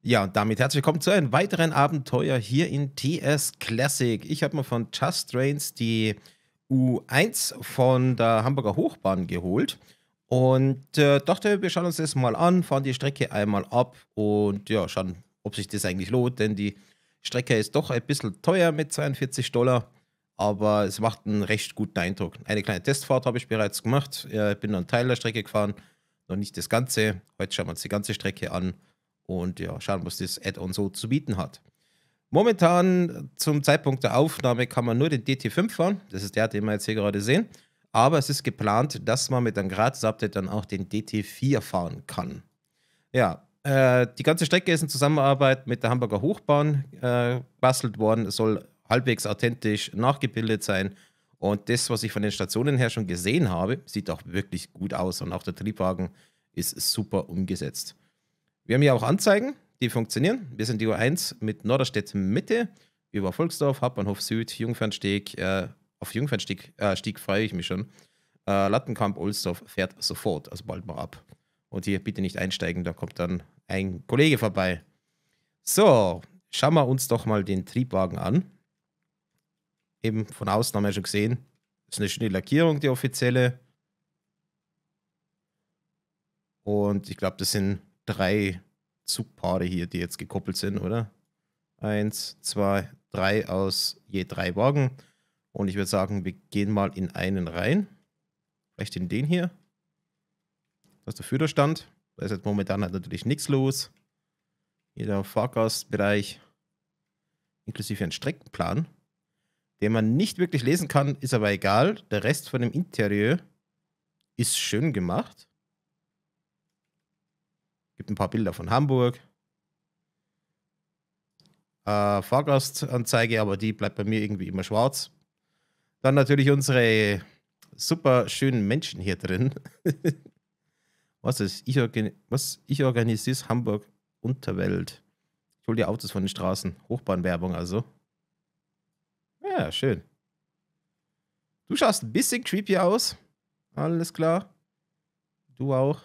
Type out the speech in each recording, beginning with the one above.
Ja, und damit herzlich willkommen zu einem weiteren Abenteuer hier in TS Classic. Ich habe mir von Just Trains die U1 von der Hamburger Hochbahn geholt und dachte, wir schauen uns das mal an, fahren die Strecke einmal ab und ja, schauen, ob sich das eigentlich lohnt, denn die Strecke ist doch ein bisschen teuer mit 42 Dollar, aber es macht einen recht guten Eindruck. Eine kleine Testfahrt habe ich bereits gemacht. Ich bin nur einen Teil der Strecke gefahren, noch nicht das Ganze. Heute schauen wir uns die ganze Strecke an. Und ja, schauen, was das Add-on so zu bieten hat. Momentan zum Zeitpunkt der Aufnahme kann man nur den DT5 fahren. Das ist der, den wir jetzt hier gerade sehen. Aber es ist geplant, dass man mit einem Gratis-Update dann auch den DT4 fahren kann. Ja, die ganze Strecke ist in Zusammenarbeit mit der Hamburger Hochbahn gebastelt worden. Es soll halbwegs authentisch nachgebildet sein. Und das, was ich von den Stationen her schon gesehen habe, sieht auch wirklich gut aus. Und auch der Triebwagen ist super umgesetzt. Wir haben hier auch Anzeigen, die funktionieren. Wir sind die U1 mit Norderstedt Mitte, über Volksdorf, Hauptbahnhof Süd, Jungfernstieg. Auf Jungfernstieg Stieg freue ich mich schon. Lattenkamp, Ohlsdorf fährt sofort, also bald mal ab. Und hier bitte nicht einsteigen, da kommt dann ein Kollege vorbei. So, schauen wir uns doch mal den Triebwagen an. Eben von außen haben wir schon gesehen, das ist eine schöne Lackierung, die offizielle. Und ich glaube, das sind 3 Zugpaare hier, die jetzt gekoppelt sind, oder? 1, 2, 3 aus je 3 Wagen. Und ich würde sagen, wir gehen mal in einen rein. Vielleicht in den hier. Das ist der Führerstand. Da ist jetzt momentan halt natürlich nichts los. Hier der Fahrgastbereich. Inklusive ein Streckenplan, den man nicht wirklich lesen kann, ist aber egal. Der Rest von dem Interieur ist schön gemacht. Gibt ein paar Bilder von Hamburg. Fahrgastanzeige, aber die bleibt bei mir irgendwie immer schwarz. Dann natürlich unsere super schönen Menschen hier drin. Was ist? Ich organisiere Hamburg Unterwelt. Ich hole die Autos von den Straßen. Hochbahnwerbung also. Ja, schön. Du schaust ein bisschen creepy aus. Alles klar. Du auch.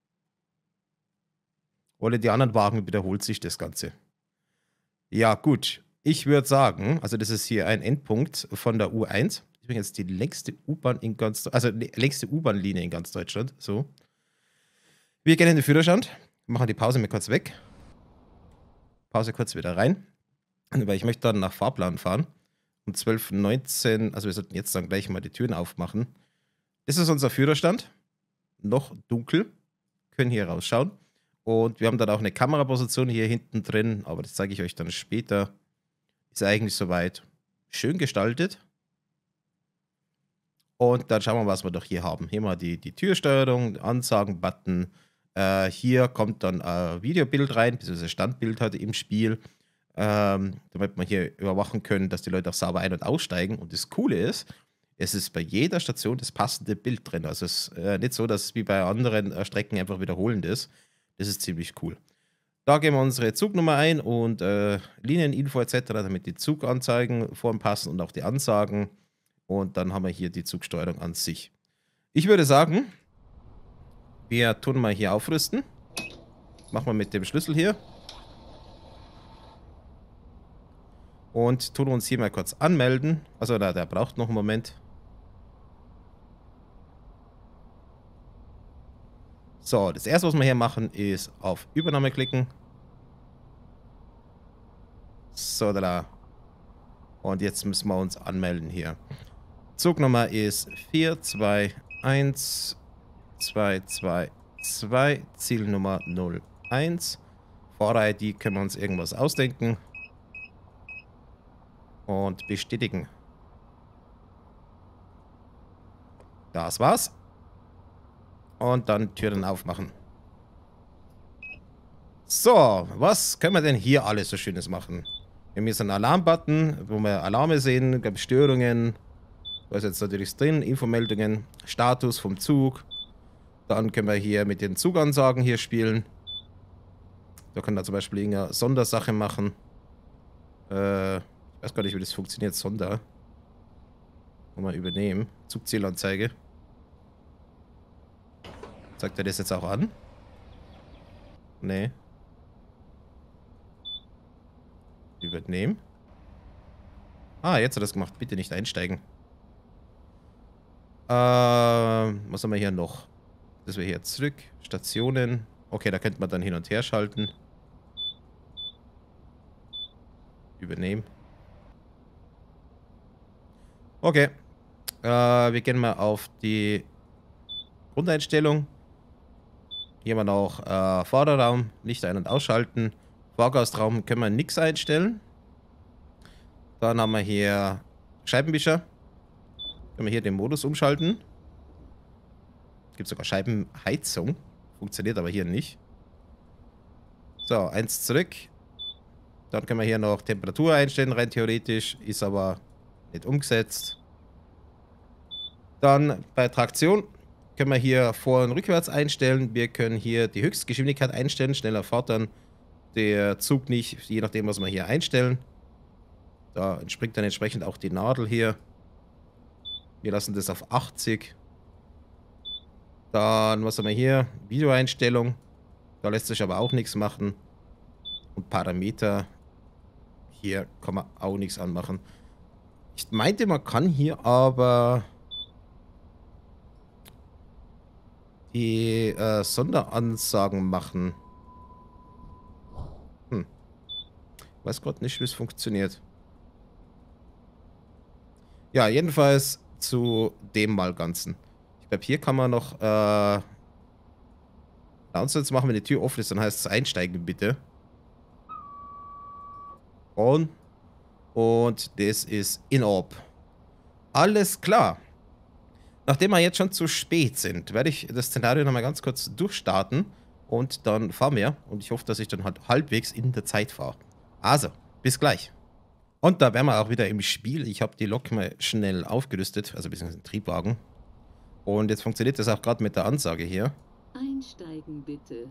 Oder die anderen Wagen wiederholt sich das Ganze. Ja, gut. Ich würde sagen, also das ist hier ein Endpunkt von der U1. Ich bin jetzt die längste U-Bahn in ganz Deutschland, also die längste U-Bahn-Linie in ganz Deutschland. So. Wir gehen in den Führerstand, machen die Pause mal kurz weg. Pause kurz wieder rein. Weil ich möchte dann nach Fahrplan fahren. Um 12:19, also wir sollten jetzt dann gleich mal die Türen aufmachen. Das ist unser Führerstand. Noch dunkel. Können hier rausschauen. Und wir haben dann auch eine Kameraposition hier hinten drin, aber das zeige ich euch dann später. Ist eigentlich soweit schön gestaltet. Und dann schauen wir mal, was wir doch hier haben. Hier mal die Türsteuerung, Ansagen-Button. Hier kommt dann ein Videobild rein, beziehungsweise Standbild heute im Spiel. Damit wir hier überwachen können, dass die Leute auch sauber ein- und aussteigen. Und das Coole ist, es ist bei jeder Station das passende Bild drin. Also es ist nicht so, dass es wie bei anderen Strecken einfach wiederholend ist. Das ist ziemlich cool. Da geben wir unsere Zugnummer ein und Linieninfo etc., damit die Zuganzeigen passen und auch die Ansagen. Und dann haben wir hier die Zugsteuerung an sich. Ich würde sagen, wir tun mal hier aufrüsten. Machen wir mit dem Schlüssel hier. Und tun uns hier mal kurz anmelden. Also der braucht noch einen Moment. So, das erste, was wir hier machen, ist auf Übernahme klicken. So, da. Und jetzt müssen wir uns anmelden hier. Zugnummer ist 421222, Zielnummer 01. Fahrer-ID können wir uns irgendwas ausdenken. Und bestätigen. Das war's. Und dann Türen aufmachen. So, was können wir denn hier alles so Schönes machen? Wir haben hier so einen Alarm-Button, wo wir Alarme sehen, gab Störungen. Da ist jetzt natürlich drin, Infomeldungen, Status vom Zug. Dann können wir hier mit den Zugansagen hier spielen. Da können wir zum Beispiel irgendeine Sondersache machen. Ich weiß gar nicht, wie das funktioniert, Sonder. Mal übernehmen. Zugzielanzeige. Zeigt er das jetzt auch an? Nee. Übernehmen. Ah, jetzt hat er das gemacht. Bitte nicht einsteigen. Was haben wir hier noch? Das wäre hier zurück. Stationen. Okay, da könnte man dann hin und her schalten. Übernehmen. Okay. Wir gehen mal auf die Grundeinstellung. Hier haben wir noch Vorderraum, Licht ein- und ausschalten. Fahrgastraum können wir nichts einstellen. Dann haben wir hier Scheibenwischer. Können wir hier den Modus umschalten. Gibt sogar Scheibenheizung. Funktioniert aber hier nicht. So, eins zurück. Dann können wir hier noch Temperatur einstellen, rein theoretisch. Ist aber nicht umgesetzt. Dann bei Traktion können wir hier vor- und rückwärts einstellen. Wir können hier die Höchstgeschwindigkeit einstellen. Schneller fährt dann der Zug nicht, je nachdem, was wir hier einstellen. Da entspringt dann entsprechend auch die Nadel hier. Wir lassen das auf 80. Dann, was haben wir hier? Videoeinstellung. Da lässt sich aber auch nichts machen. Und Parameter. Hier kann man auch nichts anmachen. Ich meinte, man kann hier aber die Sonderansagen machen. Weiß gerade nicht, wie es funktioniert. Ja, jedenfalls zu dem mal Ganzen. Ich glaube, hier kann man noch Announcements machen, wenn die Tür offen ist, dann heißt es einsteigen bitte. On. Und das ist in-orb. Alles klar. Nachdem wir jetzt schon zu spät sind, werde ich das Szenario nochmal ganz kurz durchstarten und dann fahren wir. Und ich hoffe, dass ich dann halt halbwegs in der Zeit fahre. Also, bis gleich. Und da wären wir auch wieder im Spiel. Ich habe die Lok mal schnell aufgerüstet, also beziehungsweise den Triebwagen. Und jetzt funktioniert das auch gerade mit der Ansage hier. Einsteigen bitte.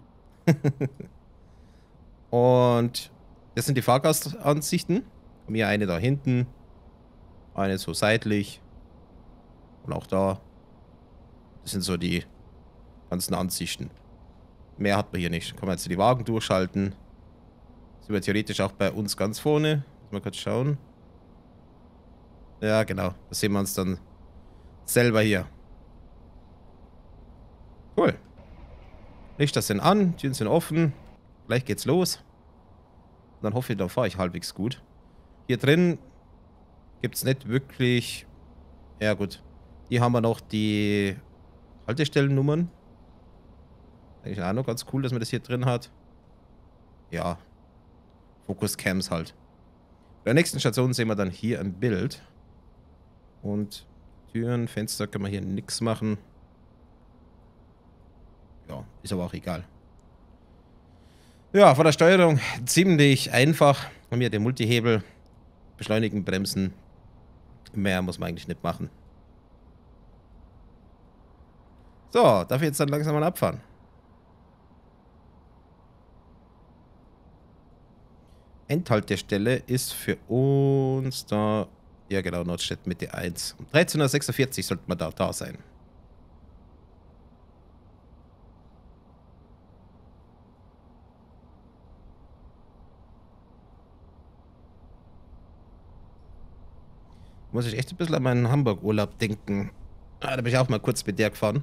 Und das sind die Fahrgastansichten. Und hier eine da hinten, eine so seitlich und auch da. Das sind so die ganzen Ansichten. Mehr hat man hier nicht. Kann man jetzt die Wagen durchschalten. Sind wir theoretisch auch bei uns ganz vorne. Mal kurz schauen. Ja, genau. Da sehen wir uns dann selber hier. Cool. Lichter sind an, Türen sind offen. Gleich geht's los. Und dann hoffe ich, da fahre ich halbwegs gut. Hier drin gibt es nicht wirklich... Ja gut. Hier haben wir noch die Haltestellennummern. Eigentlich auch noch ganz cool, dass man das hier drin hat. Ja. Fokuscams halt. Bei der nächsten Station sehen wir dann hier ein Bild. Und Türen, Fenster können wir hier nichts machen. Ja, ist aber auch egal. Ja, von der Steuerung ziemlich einfach. Haben wir den Multihebel, beschleunigen, bremsen. Mehr muss man eigentlich nicht machen. So, darf ich jetzt dann langsam mal abfahren? Endhaltestelle ist für uns da, ja genau, Nordstedt Mitte 1. Um 13:46 Uhr sollte man da sein. Muss ich echt ein bisschen an meinen Hamburg-Urlaub denken. Ah, da bin ich auch mal kurz mit der gefahren.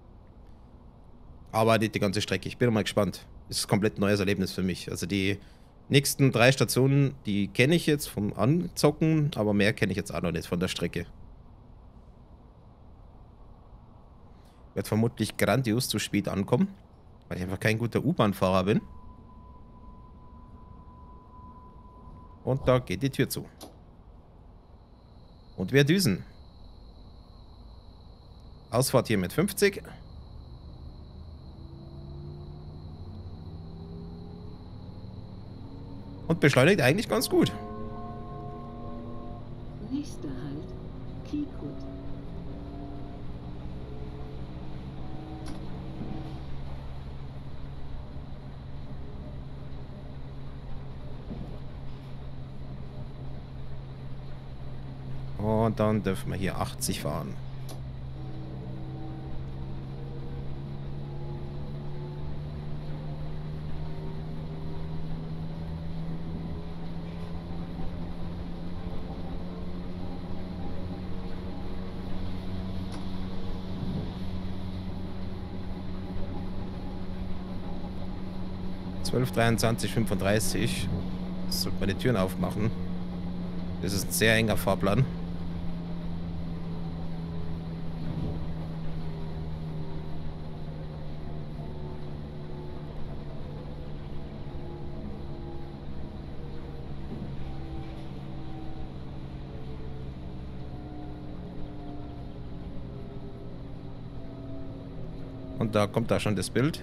Aber nicht die ganze Strecke. Ich bin mal gespannt. Das ist ein komplett neues Erlebnis für mich. Also die nächsten 3 Stationen, die kenne ich jetzt vom Anzocken, aber mehr kenne ich jetzt auch noch nicht von der Strecke. Wird vermutlich grandios zu spät ankommen, weil ich einfach kein guter U-Bahn-Fahrer bin. Und da geht die Tür zu. Und wir düsen. Ausfahrt hier mit 50. Und beschleunigt eigentlich ganz gut. Nächster Halt, Kiekut. Und dann dürfen wir hier 80 fahren. 12:23, 35. Das sollte man die Türen aufmachen. Das ist ein sehr enger Fahrplan. Und da kommt da schon das Bild.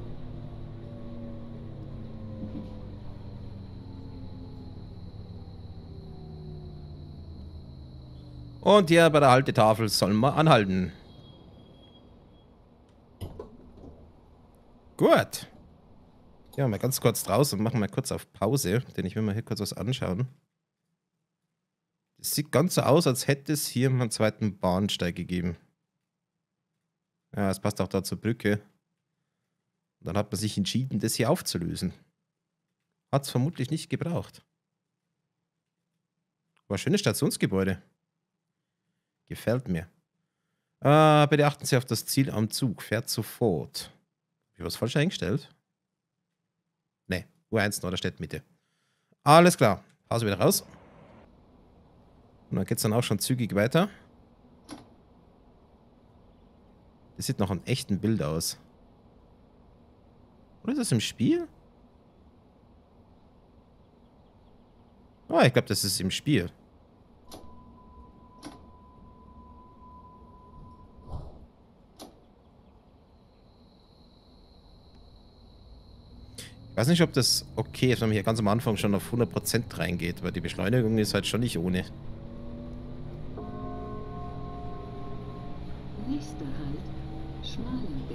Und hier bei der Haltetafel sollen wir anhalten. Gut. Ja, mal ganz kurz draußen und machen wir kurz auf Pause, denn ich will mal hier kurz was anschauen. Es sieht ganz so aus, als hätte es hier mal einen zweiten Bahnsteig gegeben. Ja, es passt auch da zur Brücke. Und dann hat man sich entschieden, das hier aufzulösen. Hat es vermutlich nicht gebraucht. War ein schönes Stationsgebäude. Gefällt mir. Bitte achten Sie auf das Ziel am Zug. Fährt sofort. Habe ich was falsch eingestellt? Ne, U1 Norderstedt-Mitte. Alles klar. Pause wieder raus. Und dann geht es dann auch schon zügig weiter. Das sieht nach einem echten Bild aus. Oder ist das im Spiel? Ah, ich glaube, das ist im Spiel. Ich weiß nicht, ob das okay ist, wenn man hier ganz am Anfang schon auf 100% reingeht, weil die Beschleunigung ist halt schon nicht ohne. Nächster Halt, Schmalenbeck.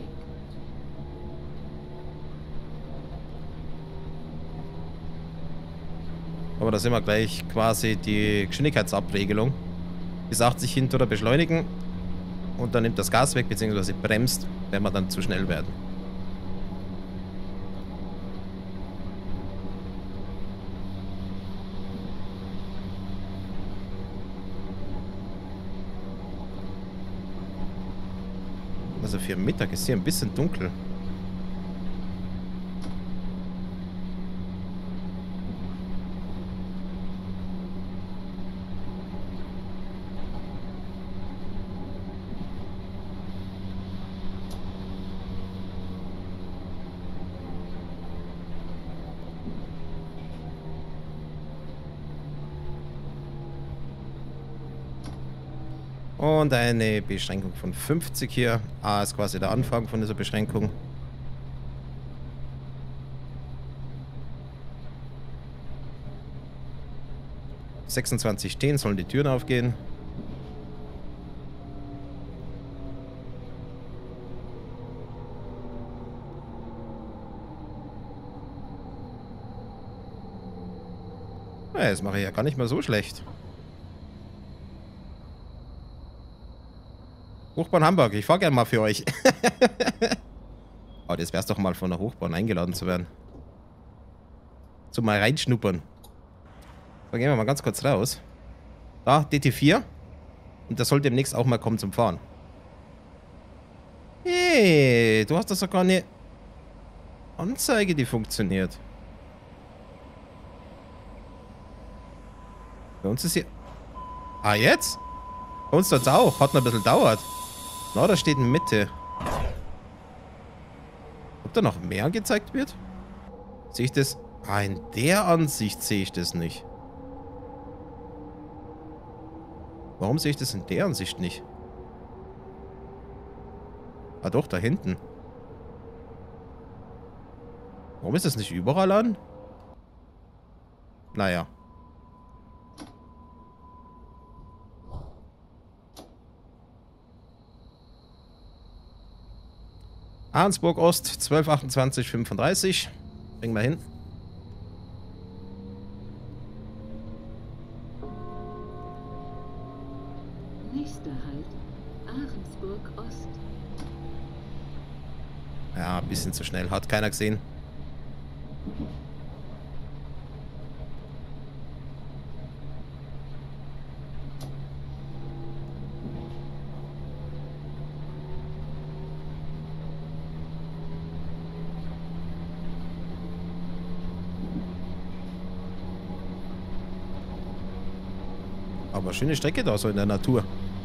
Aber da sehen wir gleich quasi die Geschwindigkeitsabregelung. Bis 80 hinter oder beschleunigen. Und dann nimmt das Gas weg, beziehungsweise bremst, wenn wir dann zu schnell werden. Also für Mittag ist hier ein bisschen dunkel. Und eine Beschränkung von 50 hier. A ist quasi der Anfang von dieser Beschränkung. ...26 stehen, sollen die Türen aufgehen. Ja, das mache ich ja gar nicht mal so schlecht. Hochbahn Hamburg, ich fahre gerne mal für euch. Oh, das wär's doch mal von der Hochbahn eingeladen zu werden. Zum mal reinschnuppern. So, gehen wir mal ganz kurz raus. Da, DT4. Und das soll demnächst auch mal kommen zum Fahren. Hey, du hast doch sogar eine Anzeige, die funktioniert. Bei uns ist hier... Ah, jetzt? Bei uns das auch. Hat noch ein bisschen dauert. Na, da steht in Mitte. Ob da noch mehr angezeigt wird? Sehe ich das? Ah, in der Ansicht sehe ich das nicht. Warum sehe ich das in der Ansicht nicht? Ah doch, da hinten. Warum ist das nicht überall an? Naja. Arnsburg Ost, 1228 35. Bringen wir hin. Nächster Halt, Ahrensburg Ost. Ja, ein bisschen zu schnell. Hat keiner gesehen. Aber schöne Strecke da so in der Natur.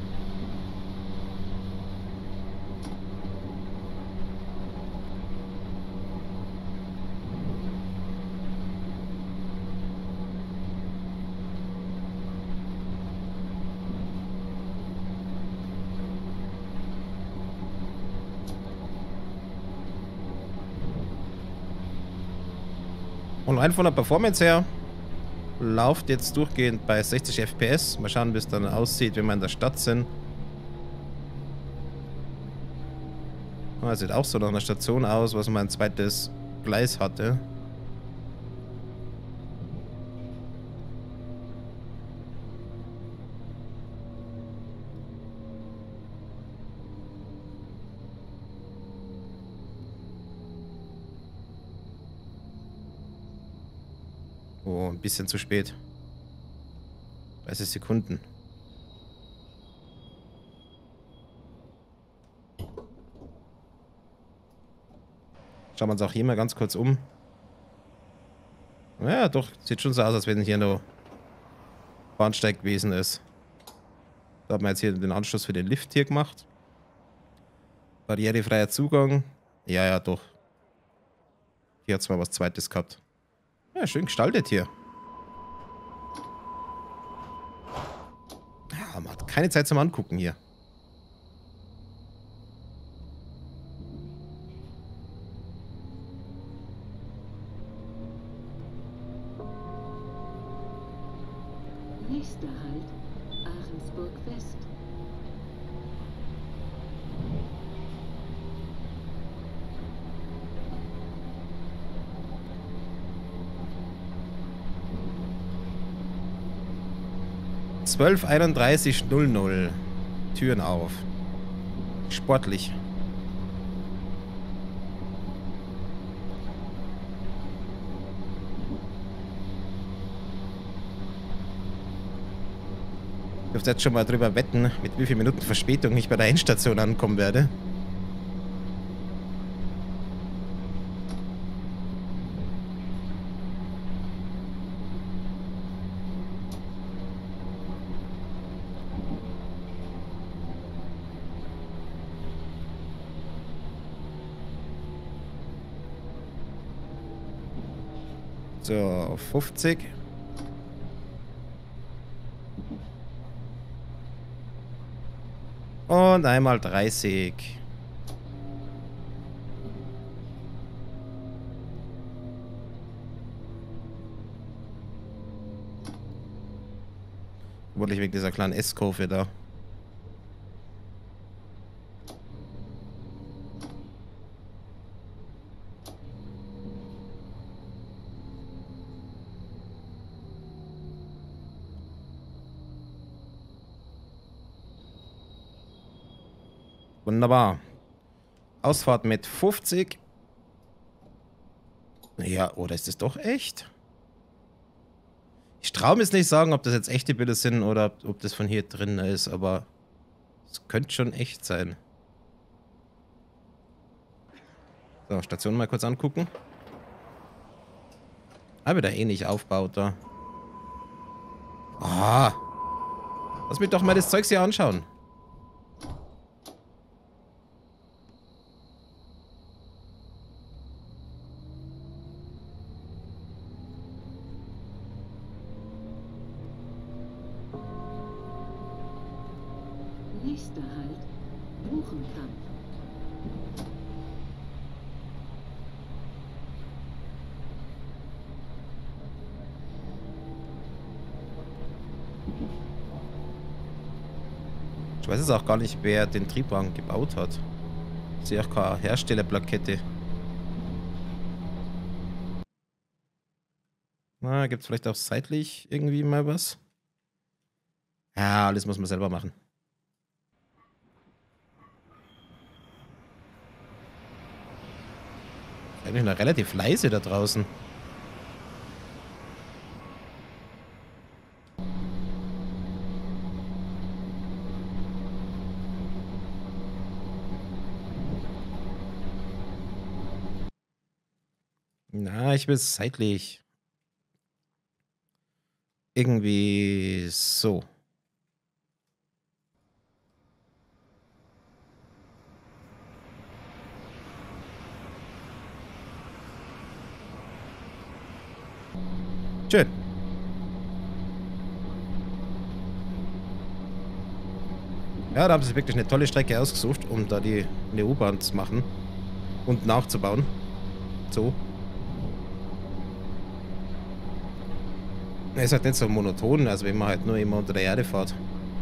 Und rein von der Performance her läuft jetzt durchgehend bei 60 FPS. Mal schauen, wie es dann aussieht, wenn wir in der Stadt sind. Ah, sieht auch so nach einer Station aus, was mal ein zweites Gleis hatte. Oh, ein bisschen zu spät. 30 Sekunden. Schauen wir uns auch hier mal ganz kurz um. Ja, doch, sieht schon so aus, als wenn hier noch Bahnsteig gewesen ist. Da haben wir jetzt hier den Anschluss für den Lift hier gemacht. Barrierefreier Zugang. Ja, ja, doch. Hier hat es mal was Zweites gehabt. Ja, schön gestaltet hier. Ja, man hat keine Zeit zum Angucken hier. Nächster Halt, Ahrensburg West. Zwölf 31:00. Türen auf. Sportlich. Ich dürfte jetzt schon mal drüber wetten, mit wie vielen Minuten Verspätung ich bei der Endstation ankommen werde. So, 50. Und einmal 30. Vermutlich wegen dieser kleinen S-Kurve da. Wunderbar. Ausfahrt mit 50. Ja, oder ist das doch echt? Ich traue mir jetzt nicht sagen, ob das jetzt echte Bilder sind oder ob das von hier drin ist, aber es könnte schon echt sein. So, Station mal kurz angucken. Ah, wieder ähnlich aufbaut da. Ah. Lass mich doch mal das Zeugs hier anschauen. Nächster Halt, Buchenkamp. Ich weiß jetzt auch gar nicht, wer den Triebwagen gebaut hat. Ich sehe auch keine Herstellerplakette. Na, gibt es vielleicht auch seitlich irgendwie mal was? Ja, alles muss man selber machen. Eigentlich noch relativ leise da draußen. Na, ich will seitlich. Irgendwie so. Schön. Ja, da haben sie wirklich eine tolle Strecke ausgesucht, um da eine U-Bahn zu machen und nachzubauen. So. Es ist halt nicht so monoton, also wenn man halt nur immer unter der Erde fährt.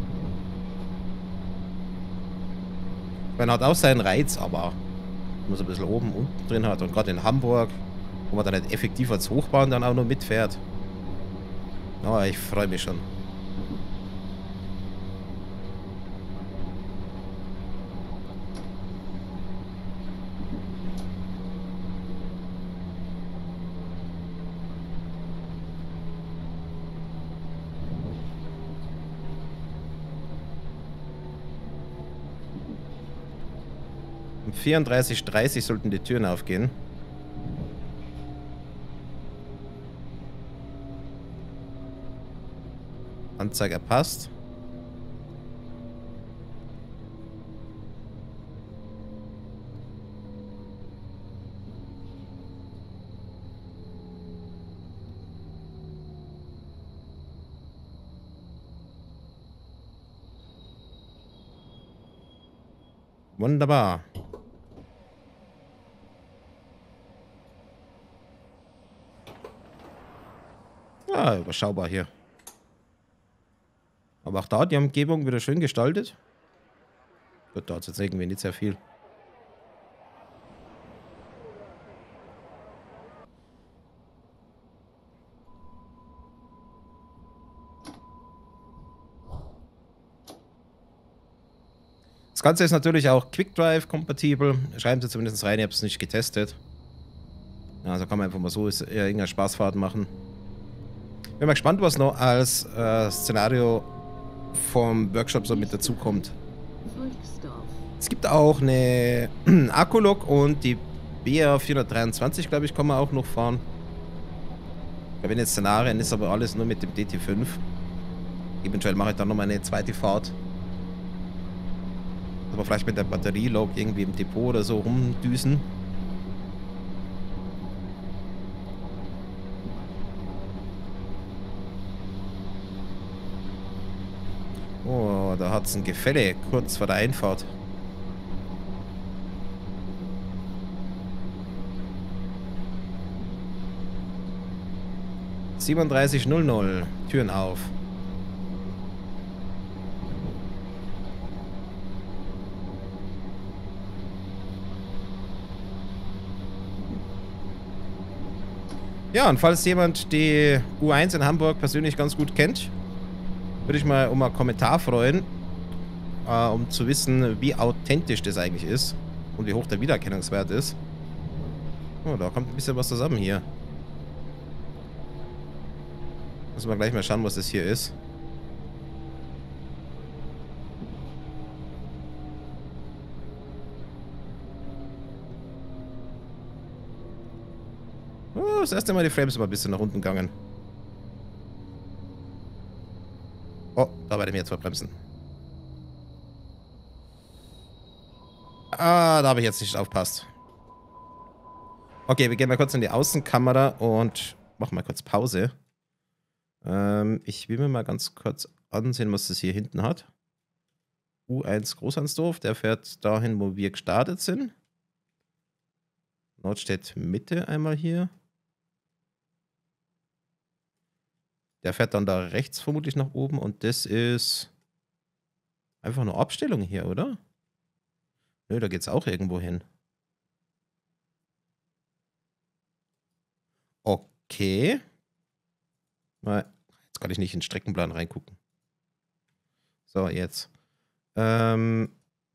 Man hat auch seinen Reiz, aber wenn man so ein bisschen oben, unten drin hat und gerade in Hamburg, wo man dann nicht effektiv als Hochbahn dann auch noch mitfährt. Oh, ich freue mich schon. Um 34:30 sollten die Türen aufgehen. Anzeiger passt. Wunderbar. Ja, überschaubar hier. Aber auch da die Umgebung wieder schön gestaltet. Gut, da hat es jetzt irgendwie nicht sehr viel. Das Ganze ist natürlich auch QuickDrive kompatibel. Schreiben Sie zumindest rein, ich habe es nicht getestet. Also kann man einfach mal so irgendeine Spaßfahrt machen. Bin mal gespannt, was noch als Szenario vom Workshop so mit dazukommt. Es gibt auch eine Akkulok und die BR 423, glaube ich, kann man auch noch fahren. Bei den Szenarien ist aber alles nur mit dem DT5. Eventuell mache ich dann nochmal eine zweite Fahrt. Aber vielleicht mit der Batterielog irgendwie im Depot oder so rumdüsen. Oh, da hat es ein Gefälle kurz vor der Einfahrt. (37:00) Türen auf. Ja, und falls jemand die U1 in Hamburg persönlich ganz gut kennt, würde ich mal um einen Kommentar freuen, um zu wissen, wie authentisch das eigentlich ist und wie hoch der Wiedererkennungswert ist. Oh, da kommt ein bisschen was zusammen hier. Müssen wir gleich mal schauen, was das hier ist. Oh, das erste Mal die Frames mal ein bisschen nach unten gegangen. Oh, da werde ich mir jetzt verbremsen. Ah, da habe ich jetzt nicht aufgepasst. Okay, wir gehen mal kurz in die Außenkamera und machen mal kurz Pause. Ich will mir mal ganz kurz ansehen, was das hier hinten hat. U1 Großhansdorf, der fährt dahin, wo wir gestartet sind. Nordstedt Mitte einmal hier. Der fährt dann da rechts vermutlich nach oben und das ist einfach nur Abstellung hier, oder? Nö, da geht's auch irgendwo hin. Okay. Jetzt kann ich nicht in den Streckenplan reingucken. So, jetzt. Hallo?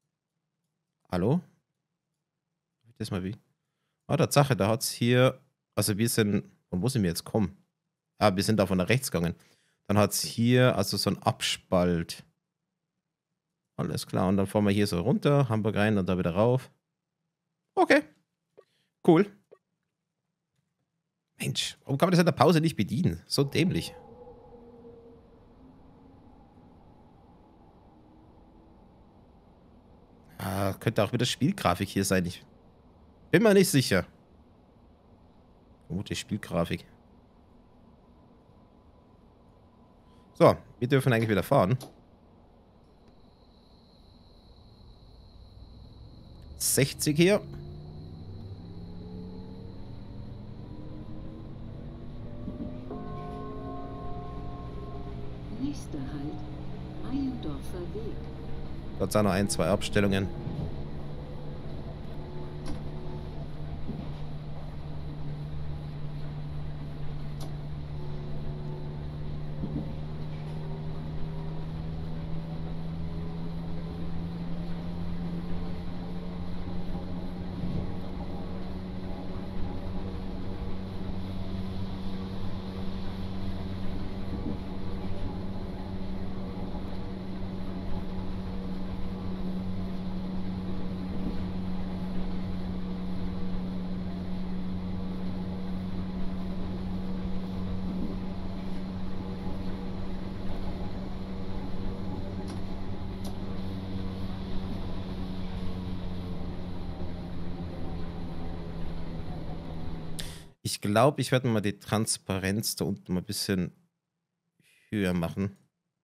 Das mal wie? Ah, Tatsache, da hat's hier. Also wir sind. Von wo sind wir jetzt kommen? Ah, wir sind da von da rechts gegangen. Dann hat es hier also so einen Abspalt. Alles klar. Und dann fahren wir hier so runter, Hamburg rein und da wieder rauf. Okay. Cool. Mensch, warum kann man das in der Pause nicht bedienen? So dämlich. Ah, könnte auch wieder Spielgrafik hier sein. Ich bin mir nicht sicher. Vermutlich Spielgrafik. So, wir dürfen eigentlich wieder fahren. 60 hier. Nächster Halt, Meiendorfer Weg. Dort sind noch ein, zwei Abstellungen. Ich glaube, ich werde mal die Transparenz da unten mal ein bisschen höher machen.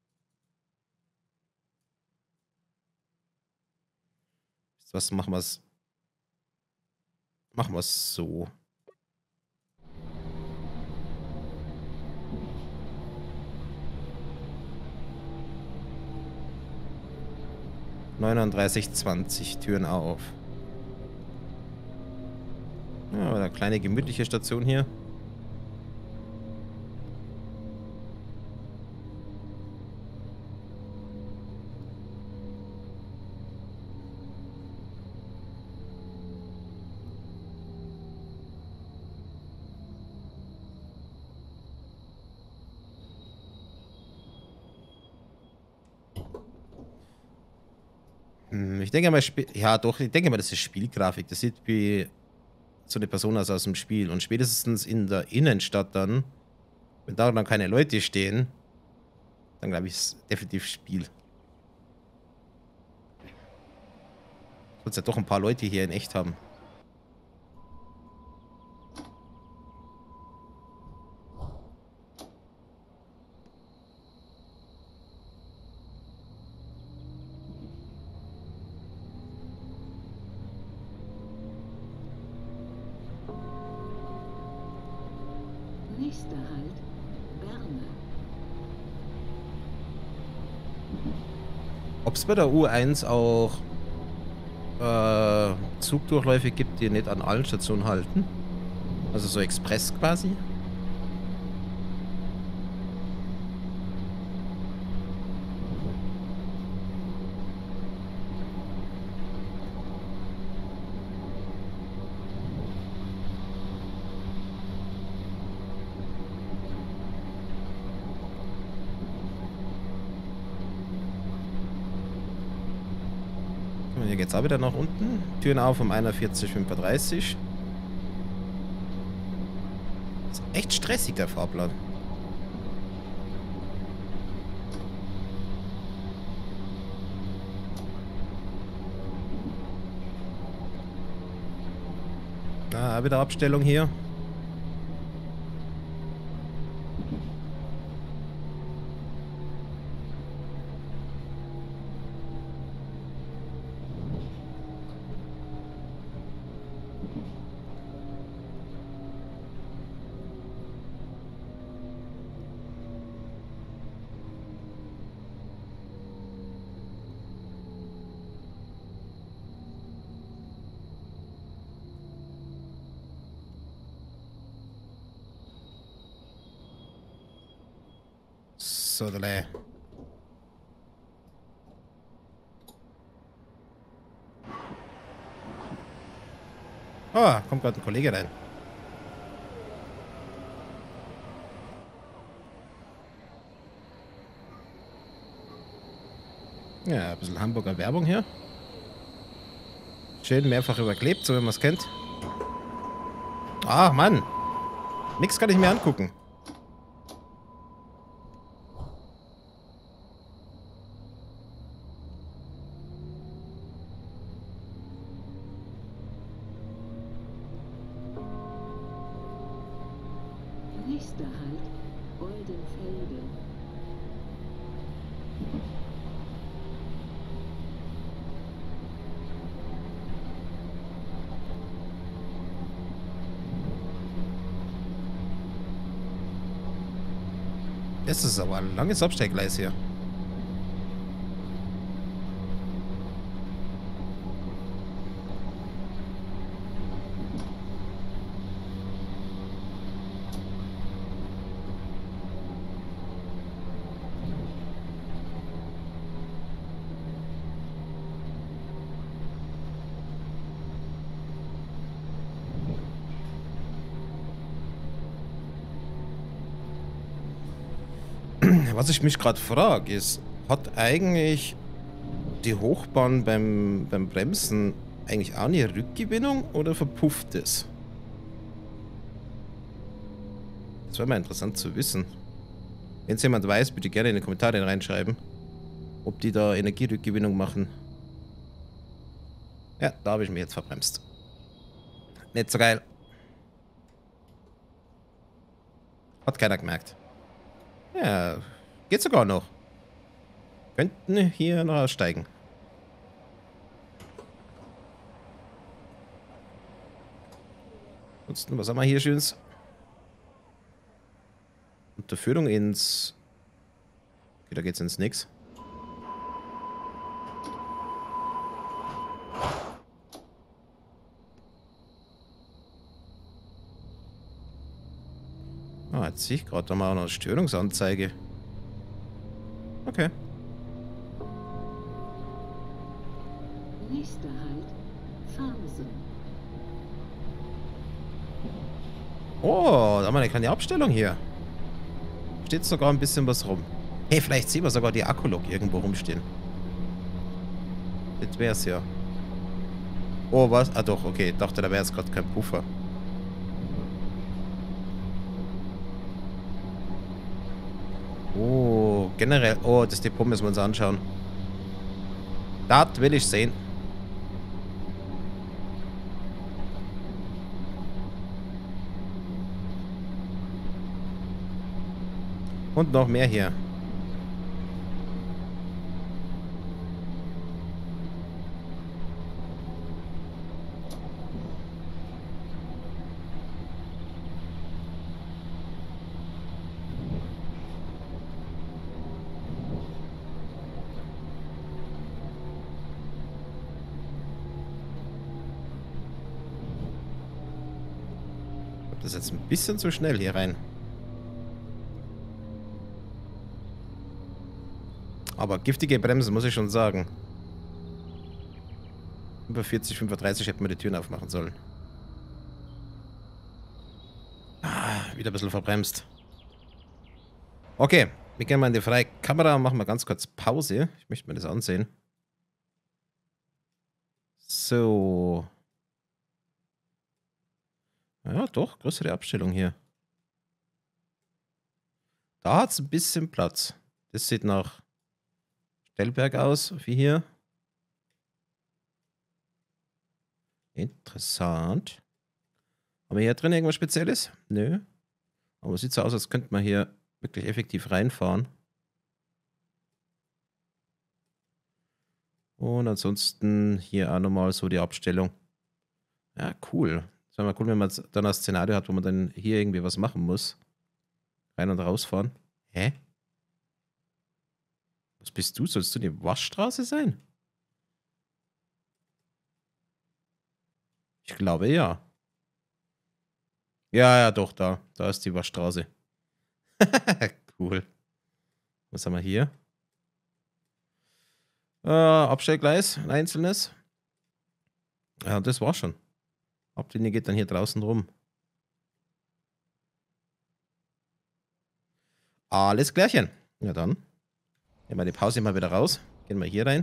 Was machen wir es? Machen wir es so. (39:20) Türen auf. Ja, eine kleine gemütliche Station hier. Ich denke mal, ja doch, ich denke mal, das ist Spielgrafik. Das sieht wie so eine Person aus dem Spiel. Und spätestens in der Innenstadt dann, wenn da dann keine Leute stehen, dann glaube ich, ist definitiv Spiel. Soll es ja doch ein paar Leute hier in echt haben. Nächster Halt, Berne. Ob es bei der U1 auch Zugdurchläufe gibt, die nicht an allen Stationen halten? Also so Express quasi? Hier geht's auch wieder nach unten. Türen auf um 41:35. Ist echt stressig, der Fahrplan. Ah, wieder Abstellung hier. So, Delay. Ah, kommt gerade ein Kollege rein. Ja, ein bisschen Hamburger Werbung hier. Schön mehrfach überklebt, so wie man es kennt. Ach, Mann. Nix kann ich mir angucken. Nächster Halt, Oldenfelde. Das ist aber ein langes Abstellgleis hier. Was ich mich gerade frage, ist, hat eigentlich die Hochbahn beim Bremsen eigentlich auch eine Rückgewinnung oder verpufft es? Das wäre mal interessant zu wissen. Wenn es jemand weiß, bitte gerne in die Kommentare reinschreiben, ob die da Energierückgewinnung machen. Ja, da habe ich mich jetzt verbremst. Nicht so geil. Hat keiner gemerkt. Ja, geht sogar noch. Könnten hier noch aussteigen. Ansonsten, was haben wir hier Schönes? Unterführung ins... Okay, da geht's ins Nix. Ah, jetzt sehe ich gerade, da haben wir auch noch eine Störungsanzeige. Okay. Nächster Halt, Farmsen. Oh, da haben wir eine kleine Abstellung hier. Steht sogar ein bisschen was rum. Hey, vielleicht sehen wir sogar die Akkulok irgendwo rumstehen. Das wär's ja. Oh, was? Ah doch, okay. Ich dachte, da wäre jetzt gerade kein Puffer. Oh, generell. Oh, das Depot müssen wir uns anschauen. Das will ich sehen. Und noch mehr hier. Das ist jetzt ein bisschen zu schnell hier rein. Aber giftige Bremsen, muss ich schon sagen. Über 40, 35 hätten wir die Türen aufmachen sollen. Ah, wieder ein bisschen verbremst. Okay, wir gehen mal in die freie Kamera und machen mal ganz kurz Pause. Ich möchte mir das ansehen. So. Ja, doch, größere Abstellung hier. Da hat es ein bisschen Platz. Das sieht nach Stellberg aus, wie hier. Interessant. Haben wir hier drin irgendwas Spezielles? Nö. Aber es sieht so aus, als könnte man hier wirklich effektiv reinfahren. Und ansonsten hier auch nochmal so die Abstellung. Ja, cool. Das wäre mal cool, wenn man dann ein Szenario hat, wo man dann hier irgendwie was machen muss. Rein und rausfahren. Hä? Was bist du? Sollst du die Waschstraße sein? Ich glaube ja. Ja, ja, doch, da. Da ist die Waschstraße. Cool. Was haben wir hier? Abstellgleis, ein einzelnes. Ja, das war schon. Hauptlinie geht dann hier draußen rum. Alles klärchen. Ja dann. Nehmen wir die Pause mal wieder raus. Gehen wir hier rein.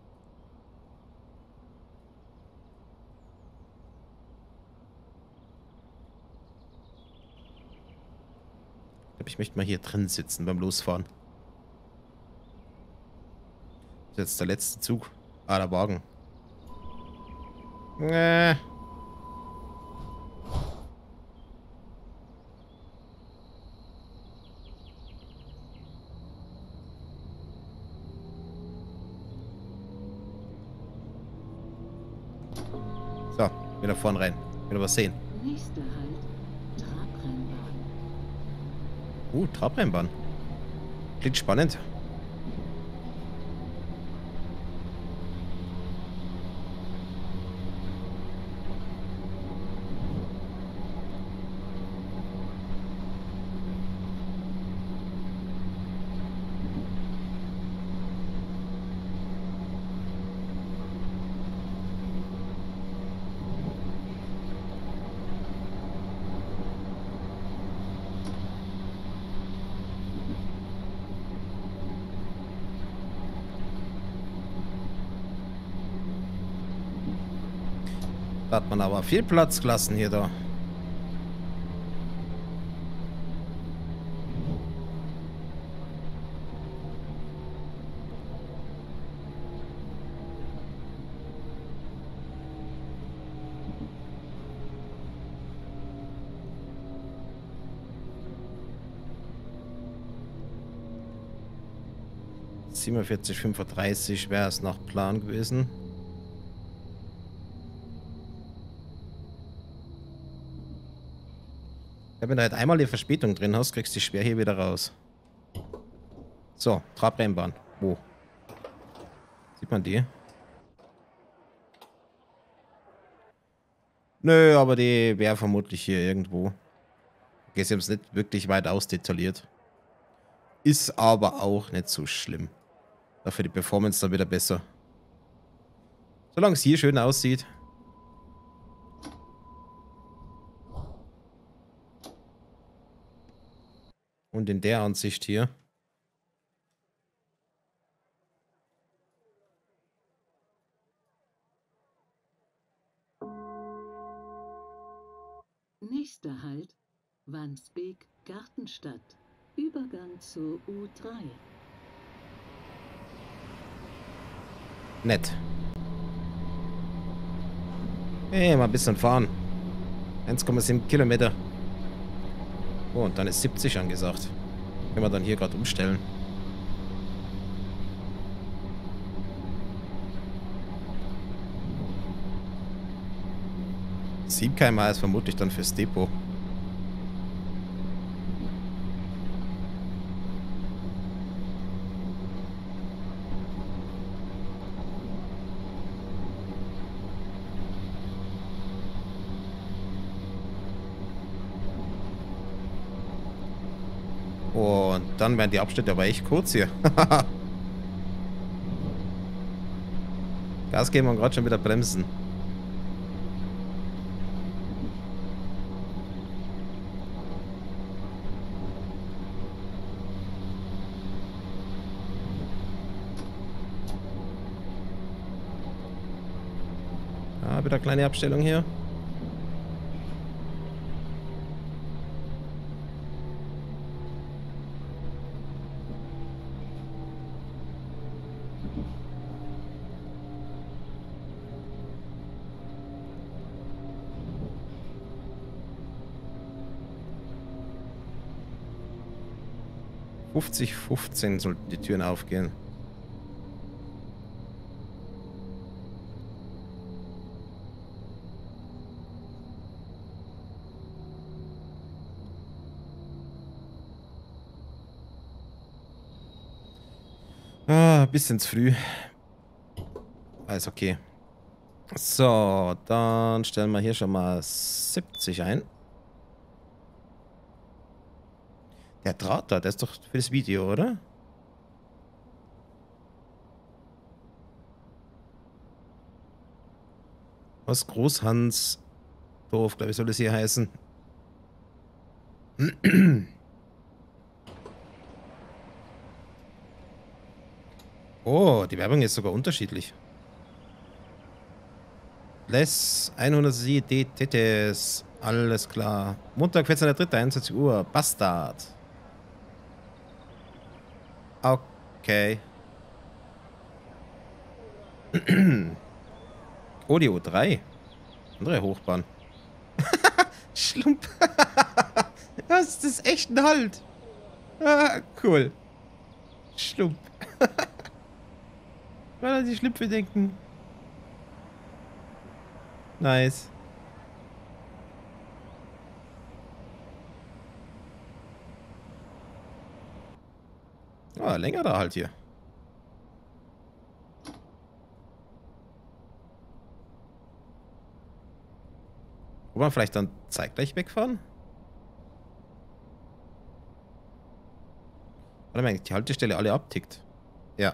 Ich glaube, ich möchte mal hier drin sitzen beim Losfahren. Das ist jetzt der letzte Zug. Ah, der Wagen. So, wieder vorne rein. Wieder was sehen. Nächster Halt, Trabrennbahn. Trabrennbahn. klingt spannend. Da hat man aber viel Platz gelassen hier da. (47:35) wäre es nach Plan gewesen. Ja, wenn du halt einmal die Verspätung drin hast, kriegst du die schwer hier wieder raus. So, Trabrennbahn. Wo? Sieht man die? Nö, aber die wäre vermutlich hier irgendwo. Okay, sie haben es nicht wirklich weit ausdetailliert. Ist aber auch nicht so schlimm. Dafür die Performance dann wieder besser. Solange es hier schön aussieht. Und in der Ansicht hier. Nächster Halt, Wandsbek, Gartenstadt. Übergang zur U3. Nett. Hey, mal ein bisschen fahren. 1,7 Kilometer. Oh, und dann ist 70 angesagt. Können wir dann hier gerade umstellen. Sieben km/h ist vermutlich dann fürs Depot. Und dann werden die Abschnitte aber echt kurz hier. Gas geben und gerade schon wieder bremsen. Ah, wieder kleine Abstellung hier. (50:15) sollten die Türen aufgehen. Ah, bisschen zu früh. Alles okay. So, dann stellen wir hier schon mal 70 ein. Der Draht da, der ist doch für das Video, oder? Was? Großhans Dorf, glaube ich, soll es hier heißen. Oh, die Werbung ist sogar unterschiedlich. Les 100 D Tetes. Alles klar. Montag, 14.03. 21 Uhr. Bastard. Okay. Audio 3. Andere Hochbahn. Schlump. Das ist echt ein Halt. Ah, cool. Schlump. Weil an die Schlüpfe denken. Nice. längerer halt hier. Wo man vielleicht dann zeitgleich wegfahren? Warte mal, die Haltestelle alle abtickt. Ja.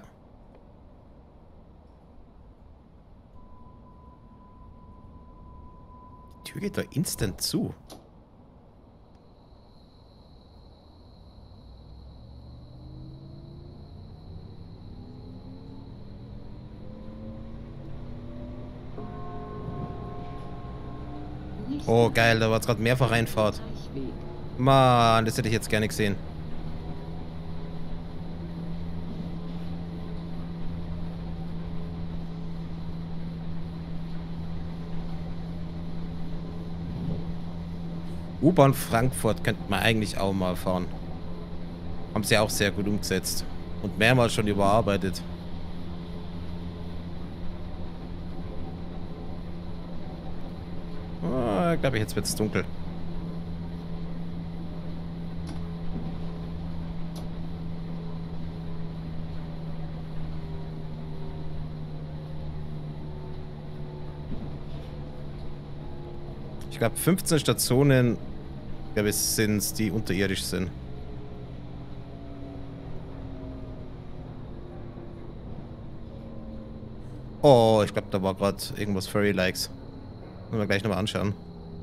Die Tür geht da instant zu. Oh, geil, da war jetzt gerade mehrfach Reinfahrt. Mann, das hätte ich jetzt gerne gesehen. U-Bahn Frankfurt könnte man eigentlich auch mal fahren. Haben sie auch sehr gut umgesetzt. Und mehrmals schon überarbeitet. Ah, glaube ich, jetzt wird es dunkel. Ich glaube, 15 Stationen, glaube ich, sind es, die unterirdisch sind. Oh, ich glaube, da war gerade irgendwas Furry-Likes. Müssen wir gleich nochmal anschauen.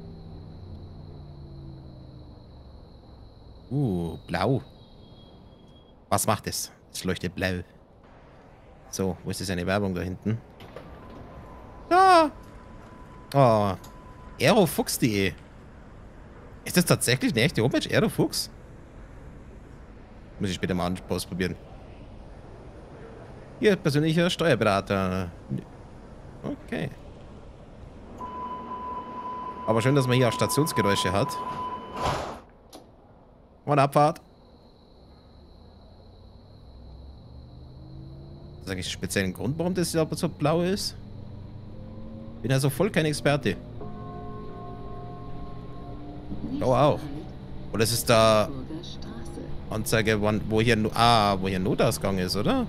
Blau. Was macht es? Es leuchtet blau. So, wo ist das eine Werbung da hinten? Da! Oh. Aerofuchs.de. Ist das tatsächlich eine echte Homepage? Aerofuchs? Muss ich später mal ausprobieren. Hier, persönlicher Steuerberater. Okay. Aber schön, dass man hier auch Stationsgeräusche hat. Und Abfahrt. Das ist eigentlich einen speziellen Grund, warum das aber so blau ist. Bin also voll kein Experte. Oh, auch. Oder ist es da Anzeige, wo hier Notausgang ist, oder?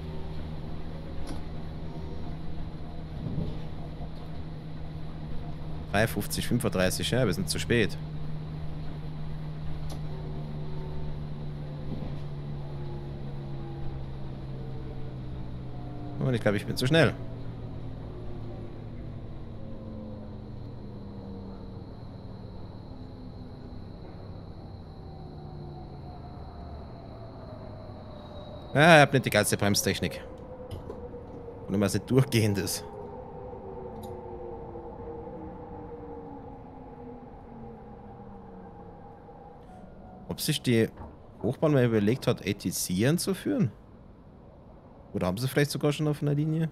(3:50, 35, ja, wir sind zu spät. Und ich glaube, ich bin zu schnell. Ja, ich habe nicht die geilste Bremstechnik. Und immer nicht durchgehend ist. Ob sich die Hochbahn mal überlegt hat, ATC einzuführen? Oder haben sie vielleicht sogar schon auf einer Linie?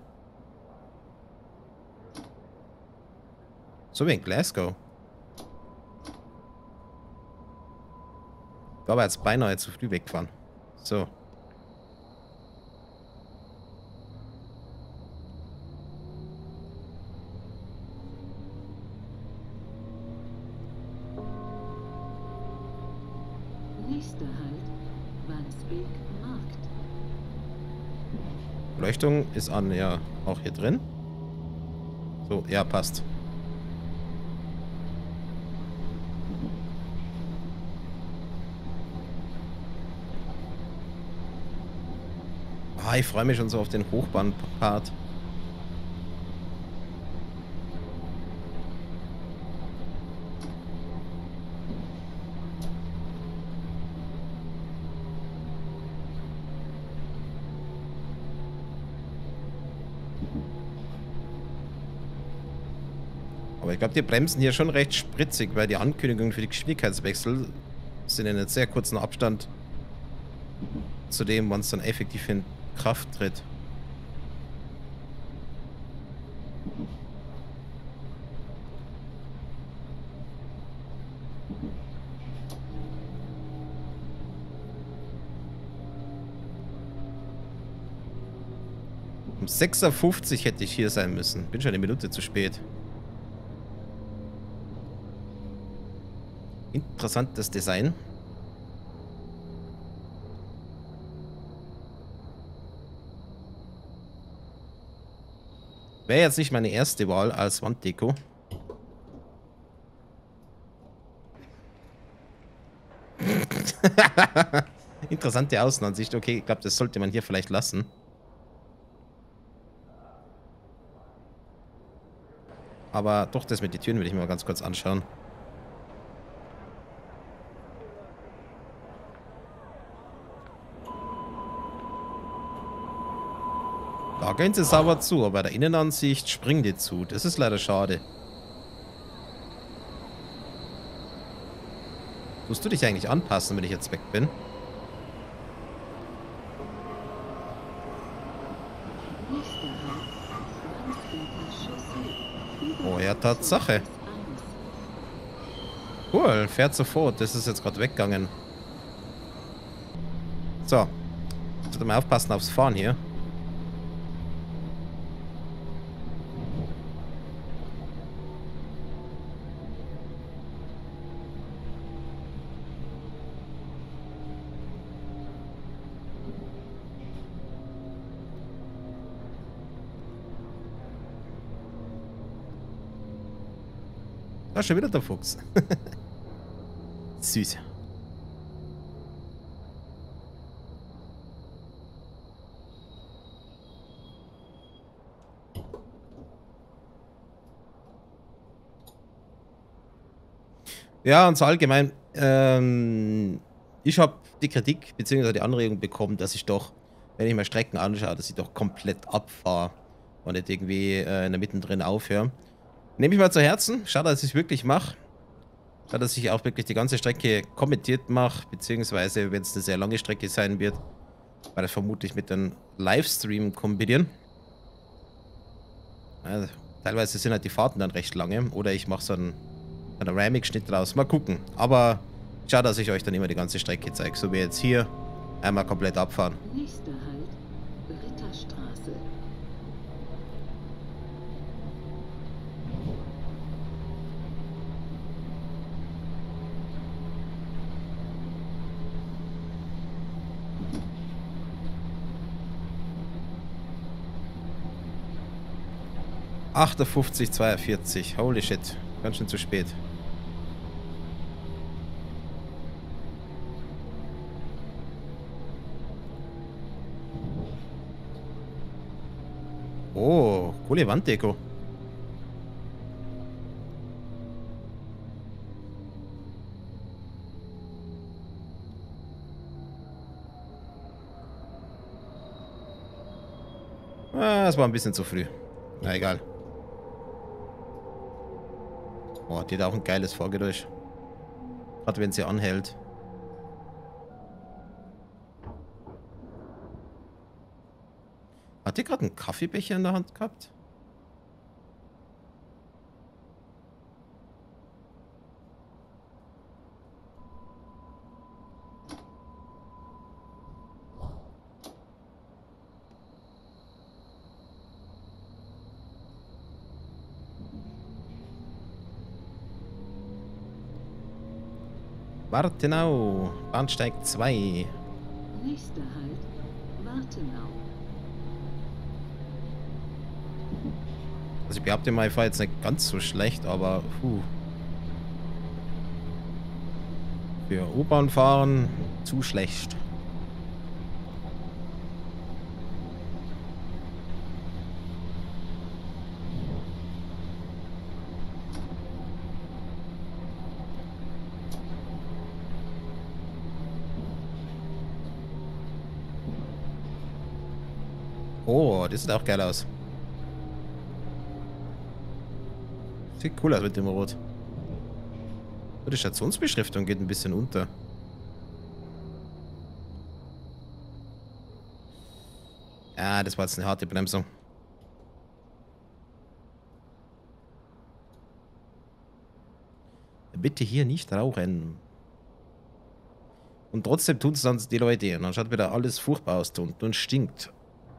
So wie in Glasgow. Da war jetzt beinahe zu früh weggefahren. So. Nächster Halt, Wandsbek Markt. Beleuchtung ist an, ja, auch hier drin. So, ja, passt. Ah, ich freue mich schon so auf den Hochbahn-Part. Aber ich glaube, die bremsen hier schon recht spritzig, weil die Ankündigungen für die Geschwindigkeitswechsel sind in einem sehr kurzen Abstand zu dem, wann es dann effektiv in Kraft tritt. Um 6:50 Uhr hätte ich hier sein müssen. Bin schon eine Minute zu spät. Interessantes Design. Wäre jetzt nicht meine erste Wahl als Wanddeko. Interessante Außenansicht. Okay, ich glaube, das sollte man hier vielleicht lassen. Aber doch, das mit den Türen will ich mir mal ganz kurz anschauen. Da gehen sie sauber zu, aber bei der Innenansicht springen die zu. Das ist leider schade. Musst du dich eigentlich anpassen, wenn ich jetzt weg bin? Oh ja, Tatsache. Cool, fährt sofort. Das ist jetzt gerade weggegangen. So. Sollte mal aufpassen aufs Fahren hier. Da ist schon wieder der Fuchs. Süß. Ja, und so allgemein, ich habe die Kritik bzw. die Anregung bekommen, dass ich doch, wenn ich mir Strecken anschaue, dass ich doch komplett abfahre und nicht irgendwie in der Mittendrin aufhöre. Nehme ich mal zu Herzen. Schau, dass ich es wirklich mache. Schau, dass ich auch wirklich die ganze Strecke kommentiert mache, beziehungsweise, wenn es eine sehr lange Strecke sein wird, werde ich vermutlich mit einem Livestream kombinieren. Also, teilweise sind halt die Fahrten dann recht lange. Oder ich mache so einen Panoramic-Schnitt draus. Mal gucken. Aber schau, dass ich euch dann immer die ganze Strecke zeige. So wie jetzt hier. Einmal komplett abfahren. Nächster Halt, Ritterstraße. ...58,42. Holy shit. Ganz schön zu spät. Oh, coole Wanddeko. Ah, das war ein bisschen zu früh. Na egal. Oh, die hat auch ein geiles Fahrgeräusch. Gerade wenn sie anhält. Hat die gerade einen Kaffeebecher in der Hand gehabt? Wartenau, Bahnsteig 2. Nächster Halt, Wartenau. Also ich behaupte mal, ich fahre jetzt nicht ganz so schlecht, aber für U-Bahn fahren zu schlecht. Oh, das sieht auch geil aus. Sieht cool aus mit dem Rot. Die Stationsbeschriftung geht ein bisschen unter. Ja, das war jetzt eine harte Bremsung. Bitte hier nicht rauchen. Und trotzdem tun es dann die Leute. Und dann schaut wieder alles furchtbar aus und stinkt.